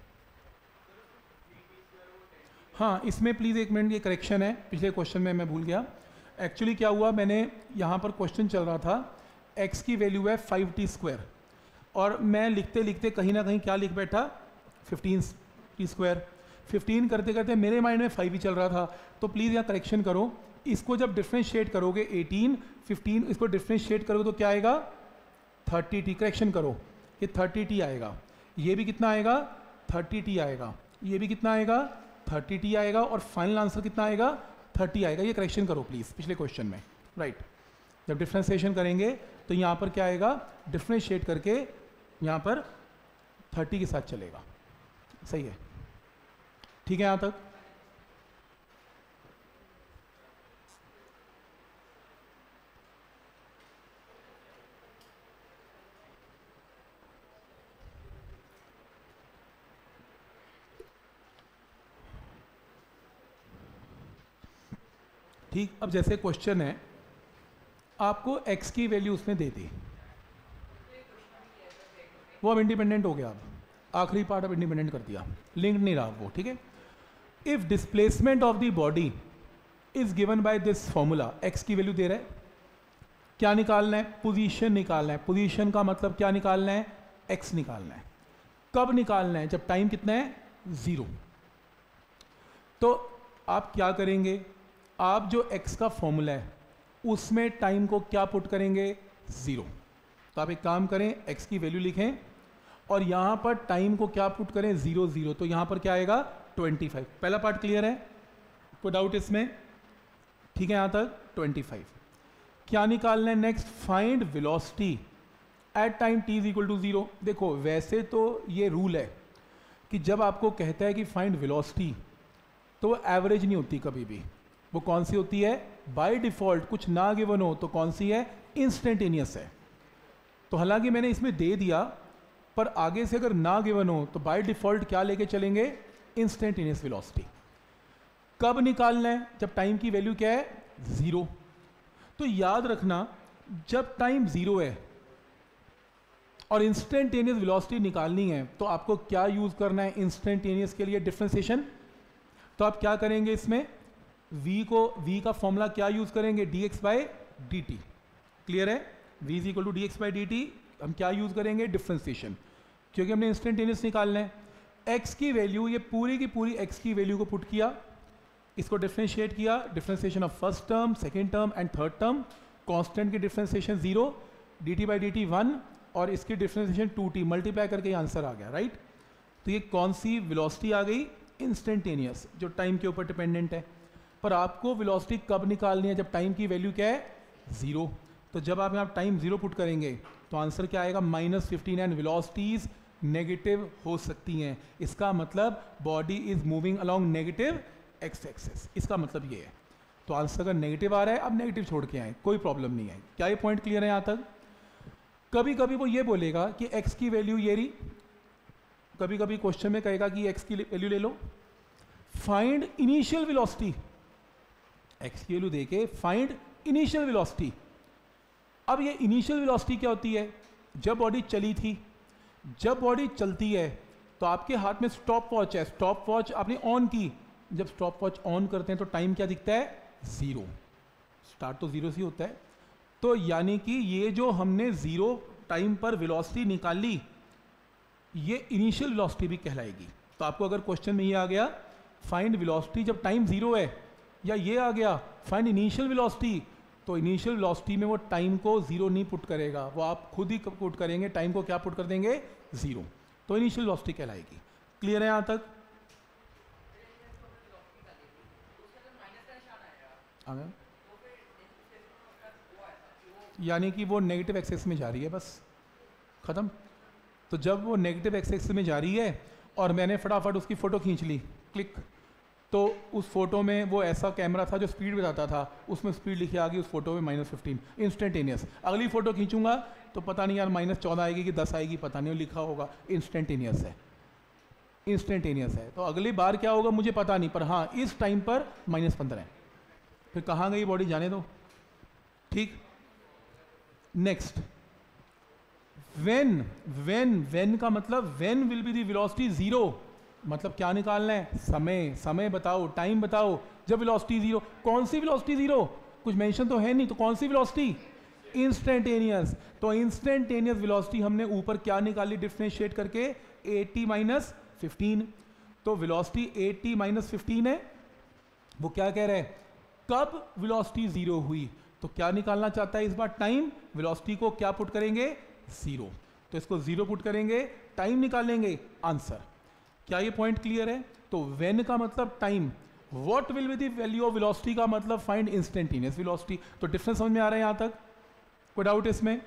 हाँ, इसमें प्लीज़ एक मिनट, ये करेक्शन है, पिछले क्वेश्चन में मैं भूल गया। एक्चुअली क्या हुआ, मैंने यहाँ पर क्वेश्चन चल रहा था x की वैल्यू है फाइव टी स्क्वायर, और मैं लिखते लिखते कहीं ना कहीं क्या लिख बैठा, फिफ्टीन टी स्क्वायर। फिफ्टीन करते करते मेरे माइंड में फाइव ही चल रहा था। तो प्लीज़ यहाँ करेक्शन करो, इसको जब डिफ्रेंशिएट करोगे एटीन फिफ्टीन, इसको डिफ्रेंशिएट करोगे तो क्या आएगा, थर्टी टी। करेक्शन करो, ये थर्टी टी आएगा, ये भी कितना आएगा, थर्टी टी आएगा, ये भी कितना आएगा, थर्टी टी आएगा, और फाइनल आंसर कितना आएगा, थर्टी आएगा। ये करेक्शन करो प्लीज़ पिछले क्वेश्चन में, राइट। जब डिफ्रेंशिएशन करेंगे तो यहाँ पर क्या आएगा, डिफ्रेंशिएट करके यहाँ पर थर्टी के साथ चलेगा, सही है, ठीक है यहाँ तक। ठीक, अब जैसे क्वेश्चन है, आपको x की वैल्यू उसने दे दी, वो अब इंडिपेंडेंट हो गया, अब आखिरी पार्ट अब इंडिपेंडेंट कर दिया, लिंक्ड नहीं रहा वो, ठीक है। If displacement of the body is given by this formula, x की वैल्यू दे रहा है, क्या निकालना है, पोजीशन निकालना है। पोजीशन का मतलब क्या निकालना है, x निकालना है। कब निकालना है, जब टाइम कितना है, जीरो। तो आप क्या करेंगे, आप जो x का फॉर्मूला है उसमें टाइम को क्या पुट करेंगे, ज़ीरो। तो आप एक काम करें, x की वैल्यू लिखें और यहाँ पर टाइम को क्या पुट करें, ज़ीरो ज़ीरो। तो यहाँ पर क्या आएगा, ट्वेंटी फाइव। पहला पार्ट क्लियर है, कोई डाउट इसमें, ठीक है यहाँ तक, ट्वेंटी फाइव। क्या निकालना है next, find velocity at time t is equal to zero. देखो वैसे तो ये रूल है कि जब आपको कहता है कि फाइंड वेलोसिटी, तो वो एवरेज नहीं होती कभी भी, वो कौन सी होती है, बाय डिफॉल्ट कुछ ना गिवन हो तो कौन सी है, इंस्टेंटेनियस है। तो हालांकि मैंने इसमें दे दिया, पर आगे से अगर ना गिवन हो तो बाय डिफॉल्ट क्या लेके चलेंगे, इंस्टेंटेनियस वेलोसिटी। कब निकालना है, जब टाइम की वैल्यू क्या है, जीरो। तो याद रखना, जब टाइम जीरो है और इंस्टेंटेनियस वेलोसिटी निकालनी है तो आपको क्या यूज करना है, इंस्टेंटेनियस के लिए डिफरेंशिएशन। तो आप क्या करेंगे, इसमें v को, v का फॉर्मूला क्या यूज करेंगे, dx by D t. Clear है, v is equal to d x by D t. हम क्या यूज करेंगे, डिफरेंशिएशन, क्योंकि हमने इंस्टेंटेनियस निकालना है। x की वैल्यू, ये पूरी की पूरी x की वैल्यू को पुट किया, इसको डिफरेंशिएट किया, differentiation of first term, second term and third term. Constant की differentiation zero, d t by D t one, और इसकी डिफरेंशिएशन टू टी, मल्टीप्लाई करके आंसर आ गया, राइट। तो ये कौन सी वेलोसिटी आ गई, इंस्टेंटेनियस, जो टाइम के ऊपर डिपेंडेंट है। पर आपको वेलोसिटी कब निकालनी है, जब टाइम की वैल्यू क्या है, जीरो। तो जब आप यहाँ टाइम जीरो पुट करेंगे तो आंसर क्या आएगा, minus fifteen. And velocities negative हो सकती हैं, इसका मतलब body is moving along negative x axes, इसका मतलब ये है। तो आंसर अगर नेगेटिव आ रहा है, अब नेगेटिव छोड़ के आए, कोई प्रॉब्लम नहीं है। क्या ये पॉइंट क्लियर है यहाँ तक। कभी कभी वो ये बोलेगा कि x की वैल्यू ये रही, कभी कभी क्वेश्चन में कहेगा कि x की वैल्यू ले लो, फाइंड इनिशियल वेलोसिटी, x की वैल्यू देके फाइंड इनिशियल वेलोसिटी। अब ये इनिशियल वेलोसिटी क्या होती है, जब बॉडी चली थी, जब बॉडी चलती है तो आपके हाथ में स्टॉप वॉच है, स्टॉप वॉच आपने ऑन की, जब स्टॉप वॉच ऑन करते हैं तो टाइम क्या दिखता है, जीरो। स्टार्ट तो जीरो से होता है। तो यानी कि ये जो हमने जीरो टाइम पर वेलोसिटी निकाली, ये इनिशियल वेलोसिटी भी कहलाएगी। तो आपको अगर क्वेश्चन में ये आ गया फाइंड वेलोसिटी जब टाइम जीरो है, या ये आ गया फाइंड इनिशियल वेलोसिटी, तो इनिशियल वेलोसिटी में वो टाइम को जीरो नहीं पुट करेगा, वो आप खुद ही पुट करेंगे, टाइम को क्या पुट कर देंगे, जीरो। तो इनिशियल वेलोसिटी कहलाएगी। क्लियर है यहाँ तक। आगे यानी कि वो नेगेटिव एक्सेस में जा रही है, बस ख़त्म। तो जब वो नेगेटिव एक्सेस में जा रही है और मैंने फटाफट उसकी फ़ोटो खींच ली, क्लिक, तो उस फोटो में वो ऐसा कैमरा था जो स्पीड बताता था, उसमें स्पीड लिखी आ गई उस फोटो में माइनस फिफ्टीन, इंस्टेंटेनियस। अगली फ़ोटो खींचूंगा तो पता नहीं यार माइनस चौदह आएगी कि दस आएगी, पता नहीं, लिखा होगा, इंस्टेंटेनियस है, इंस्टेंटेनियस है। तो अगली बार क्या होगा मुझे पता नहीं, पर हाँ इस टाइम पर माइनस पंद्रह है। फिर कहाँ गई बॉडी, जाने दो, ठीक। नेक्स्ट, व्हेन व्हेन व्हेन का मतलब when will be the velocity zero, मतलब क्या निकालना है, समय, समय बताओ, टाइम बताओ जब वेलोसिटी जीरो। कौन सी वेलोसिटी जीरो, कुछ मेंशन तो है नहीं, तो कौन सी वेलोसिटी, इंस्टेंटेनियस। तो इंस्टेंटेनियस वेलोसिटी हमने ऊपर क्या निकाली डिफरेंशिएट करके, एटी माइनस फिफ्टीन। तो वेलोसिटी एटी माइनस फिफ्टीन है, वो क्या कह रहा है, कब वेलोसिटी जीरो हुई। तो क्या निकालना चाहता है इस बार, टाइम। वेलोसिटी को क्या पुट करेंगे, जीरो, तो इसको जीरो पुट करेंगे, टाइम निकालेंगे, आंसर। क्या ये पॉइंट क्लियर है। तो व्हेन का मतलब time, what will be the value of velocity का मतलब फाइंड इंस्टेंटेनियस वेलोसिटी। तो डिफरेंस समझ में आ रहा है यहां तक, कोई डाउट इसमें,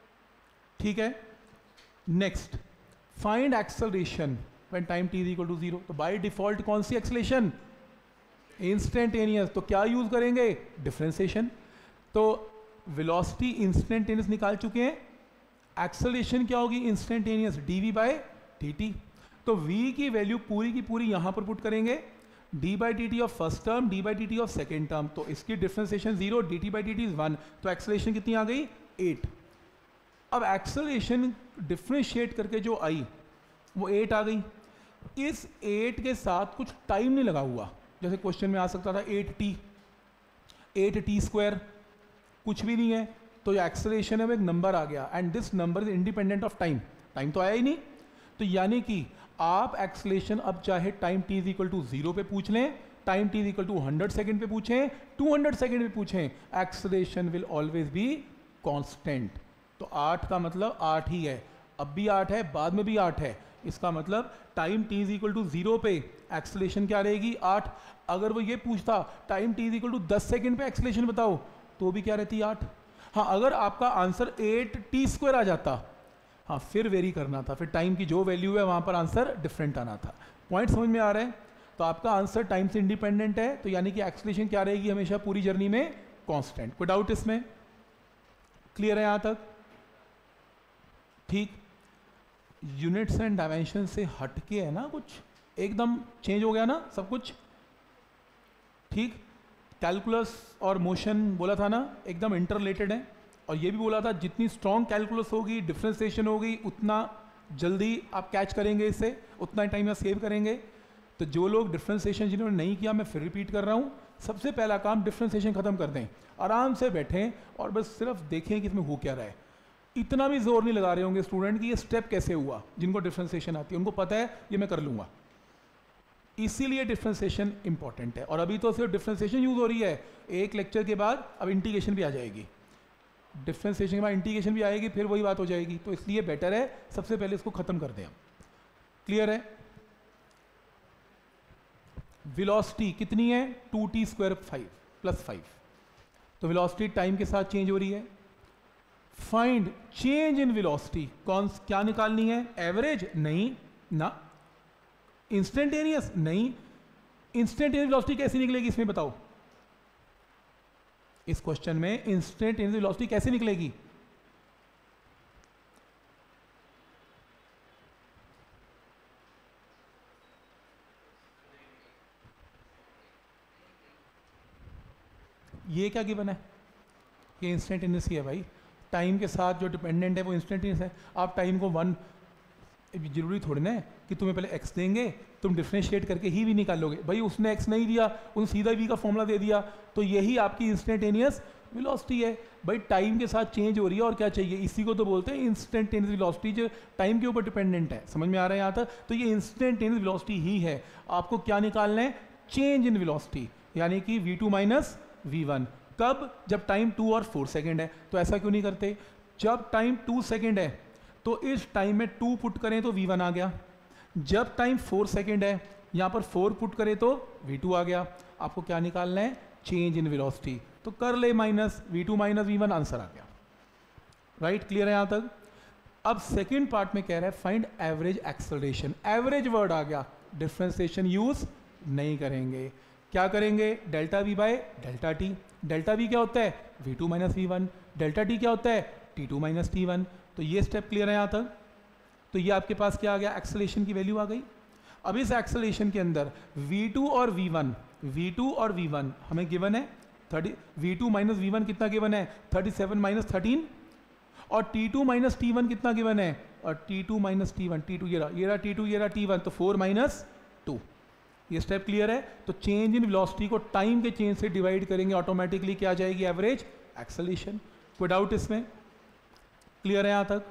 ठीक है। Next, find acceleration when time t is equal to zero. तो बाय डिफॉल्ट कौन सी एक्सेलरेशन, इंस्टेंटेनियस। तो क्या यूज करेंगे, डिफरेंशिएशन। तो वेलोसिटी इंस्टेंटेनियस निकाल चुके हैं, एक्सेलरेशन क्या होगी, इंस्टेंटेनियस, डीवी बाय डी। तो v की वैल्यू पूरी की पूरी यहां पर पुट करेंगे, d by D T of first term, d by D T of second term. तो इसकी differentiation zero, d t by D t is one, तो एक्सेलरेशन कितनी आ गई, एट। अब एक्सेलरेशन डिफरेंशिएट करके जो आई वो एट आ गई। इस एट के साथ कुछ टाइम नहीं लगा हुआ, जैसे क्वेश्चन में आ सकता था eight t, eight t square, कुछ भी नहीं है। तो जो एक्सेलरेशन है वो एक नंबर आ गया, and this number is independent of time, time तो आया ही नहीं। तो यानी कि आप एक्सेलरेशन अब चाहे time t is equal to zero पे पूछ लें, time t is equal to hundred second पे पूछें, टू हंड्रेड सेकेंड पे पूछें, acceleration will always be constant. तो आठ का मतलब आठ ही है, अब भी आठ है, बाद में भी आठ है। इसका मतलब time t is equal to zero पे एक्सेलरेशन क्या रहेगी, आठ। अगर वो ये पूछता time t is equal to दस सेकेंड पे एक्सेलरेशन बताओ, तो भी क्या रहती, आठ। हाँ, अगर आपका आंसर एट टी स्क्वायर आ जाता, हाँ फिर वेरी करना था, फिर टाइम की जो वैल्यू है वहाँ पर आंसर डिफरेंट आना था। पॉइंट समझ में आ रहा है। तो आपका आंसर टाइम से इंडिपेंडेंट है, तो यानी कि एक्सेलरेशन क्या रहेगी हमेशा पूरी जर्नी में, कांस्टेंट। कोई डाउट इसमें, क्लियर है यहाँ तक, ठीक। यूनिट्स एंड डायमेंशन से हटके है ना, कुछ एकदम चेंज हो गया ना सब कुछ, ठीक। कैलकुलस और मोशन बोला था ना, एकदम इंटर रिलेटेड है। और ये भी बोला था जितनी स्ट्रॉन्ग कैलकुलस होगी, डिफरेंशिएशन होगी, उतना जल्दी आप कैच करेंगे इसे, उतना टाइम आप सेव करेंगे। तो जो लोग डिफरेंशिएशन जिन्होंने नहीं किया, मैं फिर रिपीट कर रहा हूँ, सबसे पहला काम डिफरेंशिएशन खत्म कर दें, आराम से बैठें और बस सिर्फ देखें कि इसमें हो क्या रहा है। इतना भी जोर नहीं लगा रहे होंगे स्टूडेंट कि ये स्टेप कैसे हुआ, जिनको डिफरेंशिएशन आती है उनको पता है ये मैं कर लूँगा, इसीलिए डिफरेंशिएशन इंपॉर्टेंट है। और अभी तो सिर्फ डिफरेंशिएशन यूज हो रही है, एक लेक्चर के बाद अब इंटीग्रेशन भी आ जाएगी, डिफरेंशिएशन के बाद इंटीग्रेशन भी आएगी, फिर वही बात हो जाएगी। तो इसलिए बेटर है सबसे पहले इसको खत्म कर दें हम, क्लियर है। वेलोसिटी कितनी है, two t square five plus five. तो वेलोसिटी टाइम के साथ चेंज हो रही है। फाइंड चेंज इन वेलोसिटी, कौन क्या निकालनी है, एवरेज नहीं ना, इंस्टेंटेनियस नहीं। इंस्टेंटेनियस वेलोसिटी कैसे निकलेगी इसमें बताओ, इस क्वेश्चन में इंस्टेंटेनियस वेलोसिटी कैसे निकलेगी, ये क्या गिवन है, ये इंस्टेंटेनियस ही है भाई, टाइम के साथ जो डिपेंडेंट है वो इंस्टेंटेनियस है। आप टाइम को वन, जरूरी थोड़ी ना है कि तुम्हें पहले एक्स देंगे तुम डिफरेंशिएट करके ही भी निकालोगे, भाई उसने एक्स नहीं दिया, उसने सीधा वी का फॉर्मूला दे दिया, तो यही आपकी इंस्टेंटेनियस वेलोसिटी है। भाई टाइम के साथ चेंज हो रही है और क्या चाहिए, इसी को तो बोलते हैं इंस्टेंटेनियस वेलोसिटी, जो टाइम के ऊपर डिपेंडेंट है। समझ में आ रहा है यहाँ तक। तो ये इंस्टेंटेनियस वेलोसिटी ही है। आपको क्या निकालना है, चेंज इन वेलोसिटी, यानी कि v two minus we one. कब, जब टाइम टू और फोर सेकेंड है। तो ऐसा क्यों नहीं करते, जब टाइम टू सेकेंड है तो इस टाइम में टू पुट करें तो वी वन आ गया, जब टाइम फोर सेकेंड है यहाँ पर फोर पुट करें तो वी टू आ गया। आपको क्या निकालना है, चेंज इन वेलोसिटी, तो कर ले minus v two minus we one, answer आ गया। राइट, क्लियर है यहाँ तक। अब सेकेंड पार्ट में कह रहा है find average acceleration. Average word आ गया, डिफरेंशिएशन यूज नहीं करेंगे, क्या करेंगे, delta v by delta t. Delta v क्या होता है, we two minus we one, delta t क्या होता है, t two minus T one. तो ये स्टेप क्लियर है यहाँ तक। तो ये आपके पास क्या आ गया, एक्सेलरेशन की वैल्यू आ गई। अब इस एक्सेलरेशन के अंदर वी टू और वी वन, वी टू और वी वन हमें गिवन है thirty, v two minus we one कितना गिवन है, थर्टी सेवन माइनस थर्टीन, और t two minus T one कितना गिवन है, और t two minus T one, T two ये रहा, ये रहा टी टू, ये रहा टी वन, तो फोर माइनस टू। ये स्टेप क्लियर है। तो चेंज इन वेलोसिटी को टाइम के चेंज से डिवाइड करेंगे, ऑटोमेटिकली क्या आ जाएगी, एवरेज एक्सेलरेशन। कोई डाउट इसमें, क्लियर है यहां तक?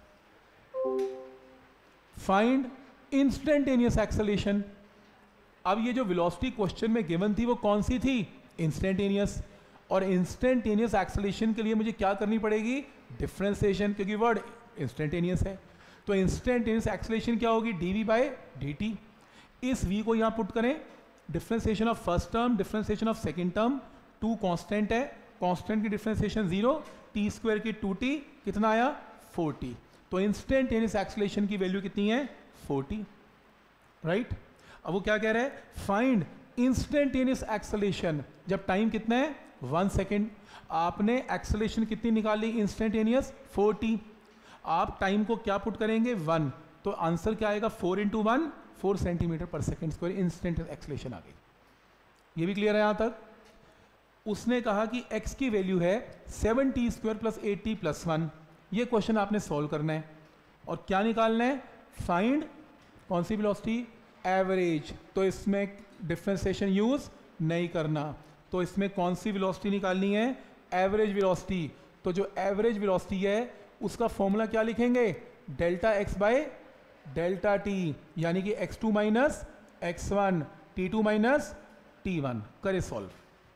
Find instantaneous acceleration. अब ये जो वेलोसिटी क्वेश्चन में गिवन थी वो कौन सी थी, इंस्टेंटेनियस। और इंस्टेंटेनियस एक्सेलरेशन के लिए मुझे क्या करनी पड़ेगी, डिफरेंशिएशन, क्योंकि वर्ड इंस्टेंटेनियस है। तो इंस्टेंटेनियस एक्सेलरेशन क्या होगी, D we by D t. इस v को यहाँ पुट करें, differentiation of first term, differentiation of second term, two constant है, कांस्टेंट की डिफरेंशिएशन जीरो, टी स्क्वायर की टू टी, कितना आया फोर्टी। तो इंस्टेंटेनियस एक्सेलरेशन की वैल्यू कितनी है, फोर्टी, राइट। अब वो क्या कह रहा है, फाइंड इंस्टेंटेनियस एक्सेलरेशन, जब टाइम कितना है, वन सेकेंड। आपने एक्सेलरेशन कितनी निकाली, इंस्टेंटेनियस फोर्टी, आप टाइम को क्या पुट करेंगे, वन, तो आंसर क्या आएगा, four into one, four centimetre per second square, instantaneous acceleration आ गई। ये भी क्लियर है यहां तक। उसने कहा कि x की वैल्यू है seven T square plus eight T plus one. ये क्वेश्चन आपने सॉल्व करना है और क्या निकालना है, फाइंड कौन सी वेलोसिटी, एवरेज। तो इसमें डिफरेंशिएशन यूज नहीं करना, तो इसमें कौन सी वेलोसिटी निकालनी है, एवरेज वेलोसिटी। तो जो एवरेज वेलोसिटी है उसका फॉर्मूला क्या लिखेंगे, delta x by delta t, यानी कि x two minus x one, T two minus T one. करे सॉल्व।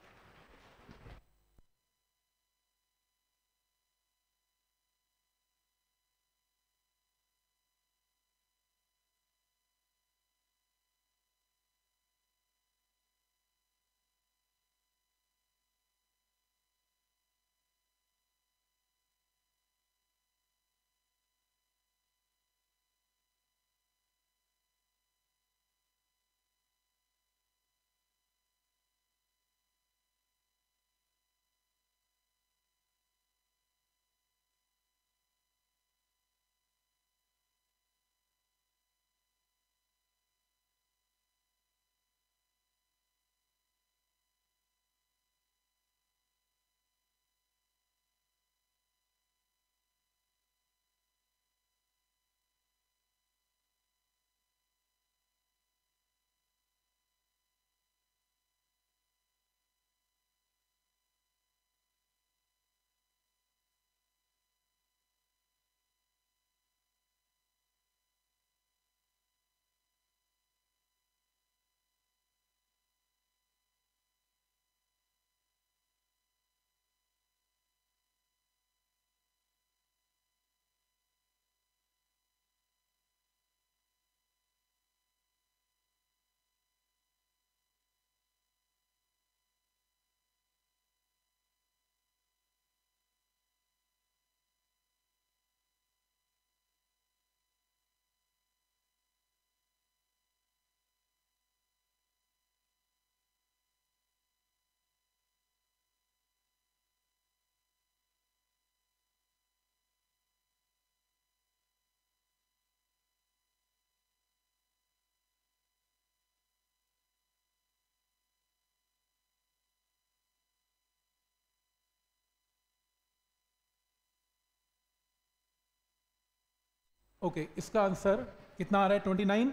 ओके okay, इसका आंसर कितना आ रहा है, ट्वेंटी नाइन।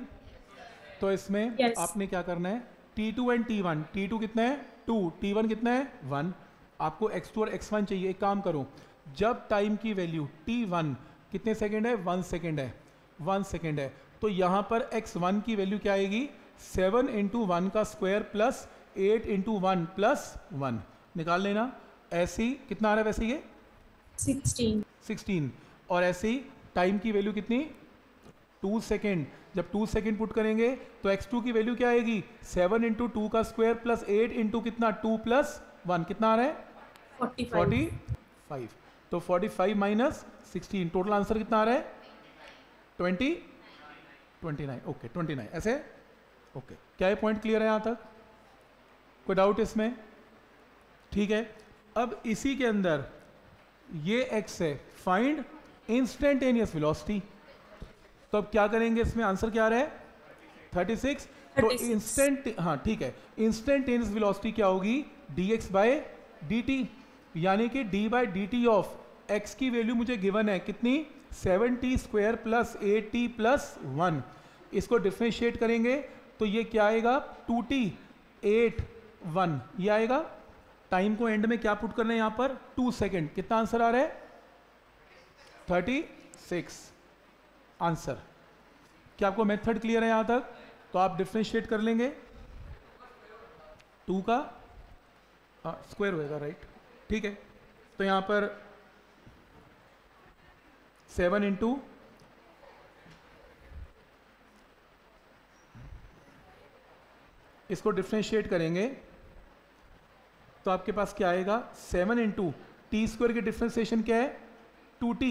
तो इसमें yes. आपने क्या करना है, t two and t one, T two कितना है टू, टी वन कितना है वन। आपको एक्स टू और एक्स वन चाहिए। एक काम करो, जब टाइम की वैल्यू टी वन कितने सेकेंड है, वन सेकेंड है, वन सेकेंड है, तो यहाँ पर एक्स वन की वैल्यू क्या आएगी, सेवन इंटू वन का square plus eight into one plus one, निकाल लेना। ऐसे ही कितना आ रहा है वैसे ये सिक्सटीन, सिक्सटीन। और ऐसे ही टाइम की वैल्यू कितनी, टू सेकेंड। जब टू सेकेंड पुट करेंगे तो एक्स टू की वैल्यू क्या आएगी, सेवन इंटू टू का स्क्वायर प्लस एट इंटू कितना, टू प्लस वन, कितना आ रहा है फोर्टी फाइव। तो forty five minus sixteen, total answer कितना आ रहा है twenty twenty nine. Okay twenty nine ऐसे। Okay okay. क्या ये पॉइंट क्लियर है यहाँ तक, कोई डाउट इसमें? ठीक है। अब इसी के अंदर ये एक्स है, फाइंड इंस्टेंटेनियस वेलोसिटी। तो अब क्या करेंगे, इसमें आंसर क्या आ रहा है थर्टी सिक्स। तो इंस्टेंट, हाँ ठीक है, इंस्टेंटेनियस वेलोसिटी क्या होगी, D X by D T, यानी कि D by D T of x की वैल्यू मुझे गिवन है कितनी, seven T square plus eight T plus one. इसको डिफ्रेंशिएट करेंगे तो ये क्या आएगा, टू टी एट वन, ये आएगा। टाइम को एंड में क्या पुट करना है यहाँ पर, टू सेकेंड। कितना आंसर आ रहा है, थर्टी सिक्स आंसर। क्या आपको मेथड क्लियर है यहाँ तक? तो आप डिफ्रेंशिएट कर लेंगे, टू का स्क्वायर होएगा, राइट, ठीक है। तो यहाँ पर सेवन इंटू इसको डिफ्रेंशिएट करेंगे तो आपके पास क्या आएगा, सेवन इंटू टी स्क्वायर की डिफ्रेंशिएशन क्या है, टू टी,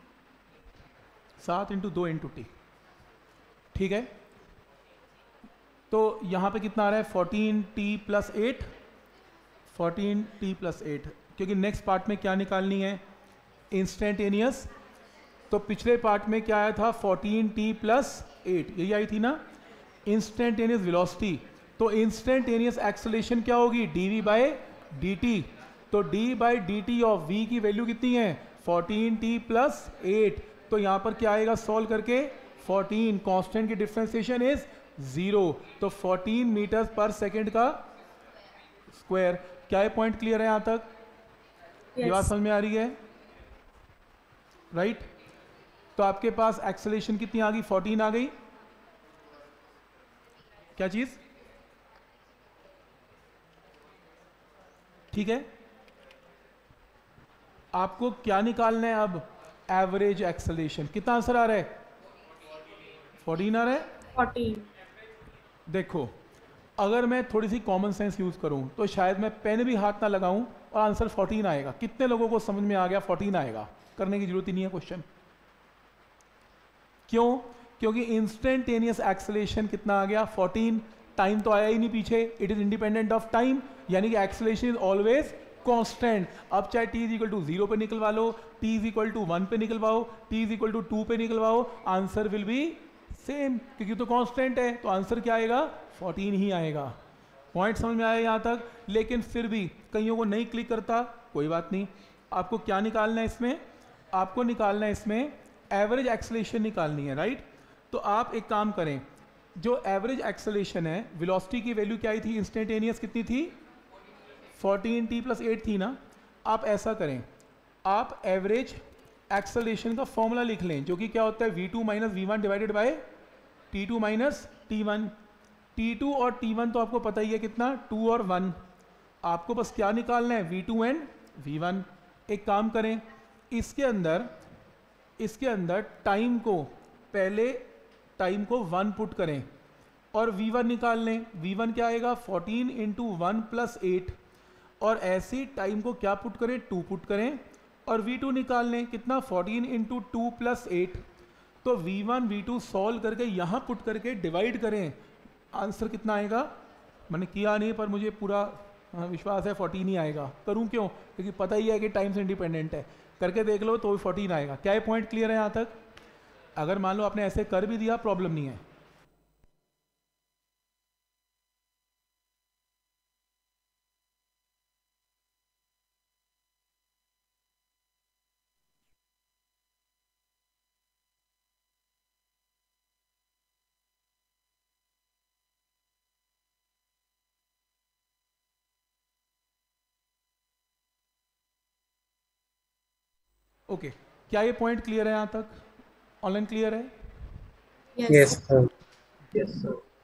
सात इंटू दो इंटू टी, ठीक है। तो यहाँ पे कितना आ रहा है, fourteen T plus eight, fourteen T plus eight, क्योंकि नेक्स्ट पार्ट में क्या निकालनी है, इंस्टेंटेनियस। तो पिछले पार्ट में क्या आया था, फोर्टीन टी प्लस एट, यही आई थी ना, इंस्टेंटेनियस वेलोसिटी। तो इंस्टेंटेनियस एक्सेलरेशन क्या होगी, D we by D T. तो D by D T of V की वैल्यू कितनी है, फोर्टीन टी प्लस एट। तो यहाँ पर क्या आएगा सॉल्व करके, फोर्टीन, कांस्टेंट की डिफरेंशिएशन इज जीरो, तो फोर्टीन मीटर पर सेकेंड का स्क्वायर। क्या ये पॉइंट क्लियर है यहाँ तक? Yes. ये बात समझ में आ रही है, राइट right? तो आपके पास एक्सेलरेशन कितनी आ गई, फोर्टीन आ गई। क्या चीज, ठीक है। आपको क्या निकालना है अब, एवरेज एक्सेलरेशन। कितना आंसर आ रहा है, फोर्टीन आ रहा है, फोर्टीन। देखो अगर मैं थोड़ी सी कॉमन सेंस यूज करूं तो शायद मैं पेन भी हाथ ना लगाऊं और आंसर फोर्टीन आएगा। कितने लोगों को समझ में आ गया, फोर्टीन आएगा, करने की जरूरत ही नहीं है क्वेश्चन। क्यों? क्योंकि इंस्टेंटेनियस एक्सेलरेशन कितना आ गया, फोर्टीन। टाइम तो आया ही नहीं पीछे, it is independent of time, यानी कि एक्सेलरेशन इज ऑलवेज कांस्टेंट। अब चाहे t is equal to zero पे निकलवा लो, t is equal to one पे निकलवाओ, t is equal to two पे निकलवाओ, आंसर विल बी सेम, क्योंकि तो कांस्टेंट है। तो आंसर क्या आएगा, फोर्टीन ही आएगा। पॉइंट समझ में आया यहाँ तक? लेकिन फिर भी कईयों को नहीं क्लिक करता, कोई बात नहीं। आपको क्या निकालना है इसमें, आपको निकालना है इसमें एवरेज एक्सेलरेशन निकालनी है, राइट। तो आप एक काम करें, जो एवरेज एक्सेलरेशन है, वेलोसिटी की वैल्यू क्या आई थी, इंस्टेंटेनियस कितनी थी, फोर्टीन टी प्लस एट थी ना। आप ऐसा करें, आप एवरेज एक्सेलरेशन का फॉर्मूला लिख लें, जो कि क्या होता है, we two minus we one divided by T two minus T one. T two और टी वन तो आपको पता ही है कितना, टू और वन। आपको बस क्या निकालना है, we two and V one. एक काम करें, इसके अंदर इसके अंदर टाइम को, पहले टाइम को वन पुट करें और वी वन निकाल लें। वी वन क्या आएगा, fourteen into one plus eight, और ऐसी टाइम को क्या पुट करें, टू पुट करें, और वी टू निकाल लें, कितना, fourteen into two plus eight. तो we one we two solve करके यहाँ पुट करके डिवाइड करें, आंसर कितना आएगा, मैंने किया नहीं पर मुझे पूरा विश्वास है फोर्टीन ही आएगा। करूँ क्यों, क्योंकि पता ही है कि टाइम से इंडिपेंडेंट है। करके देख लो तो फोर्टीन आएगा। क्या ये पॉइंट क्लियर है यहाँ तक? अगर मान लो आपने ऐसे कर भी दिया, प्रॉब्लम नहीं है। Okay okay. क्या ये पॉइंट क्लियर है यहाँ तक? ऑनलाइन क्लियर है? Yes. Yes, sir. Yes, sir.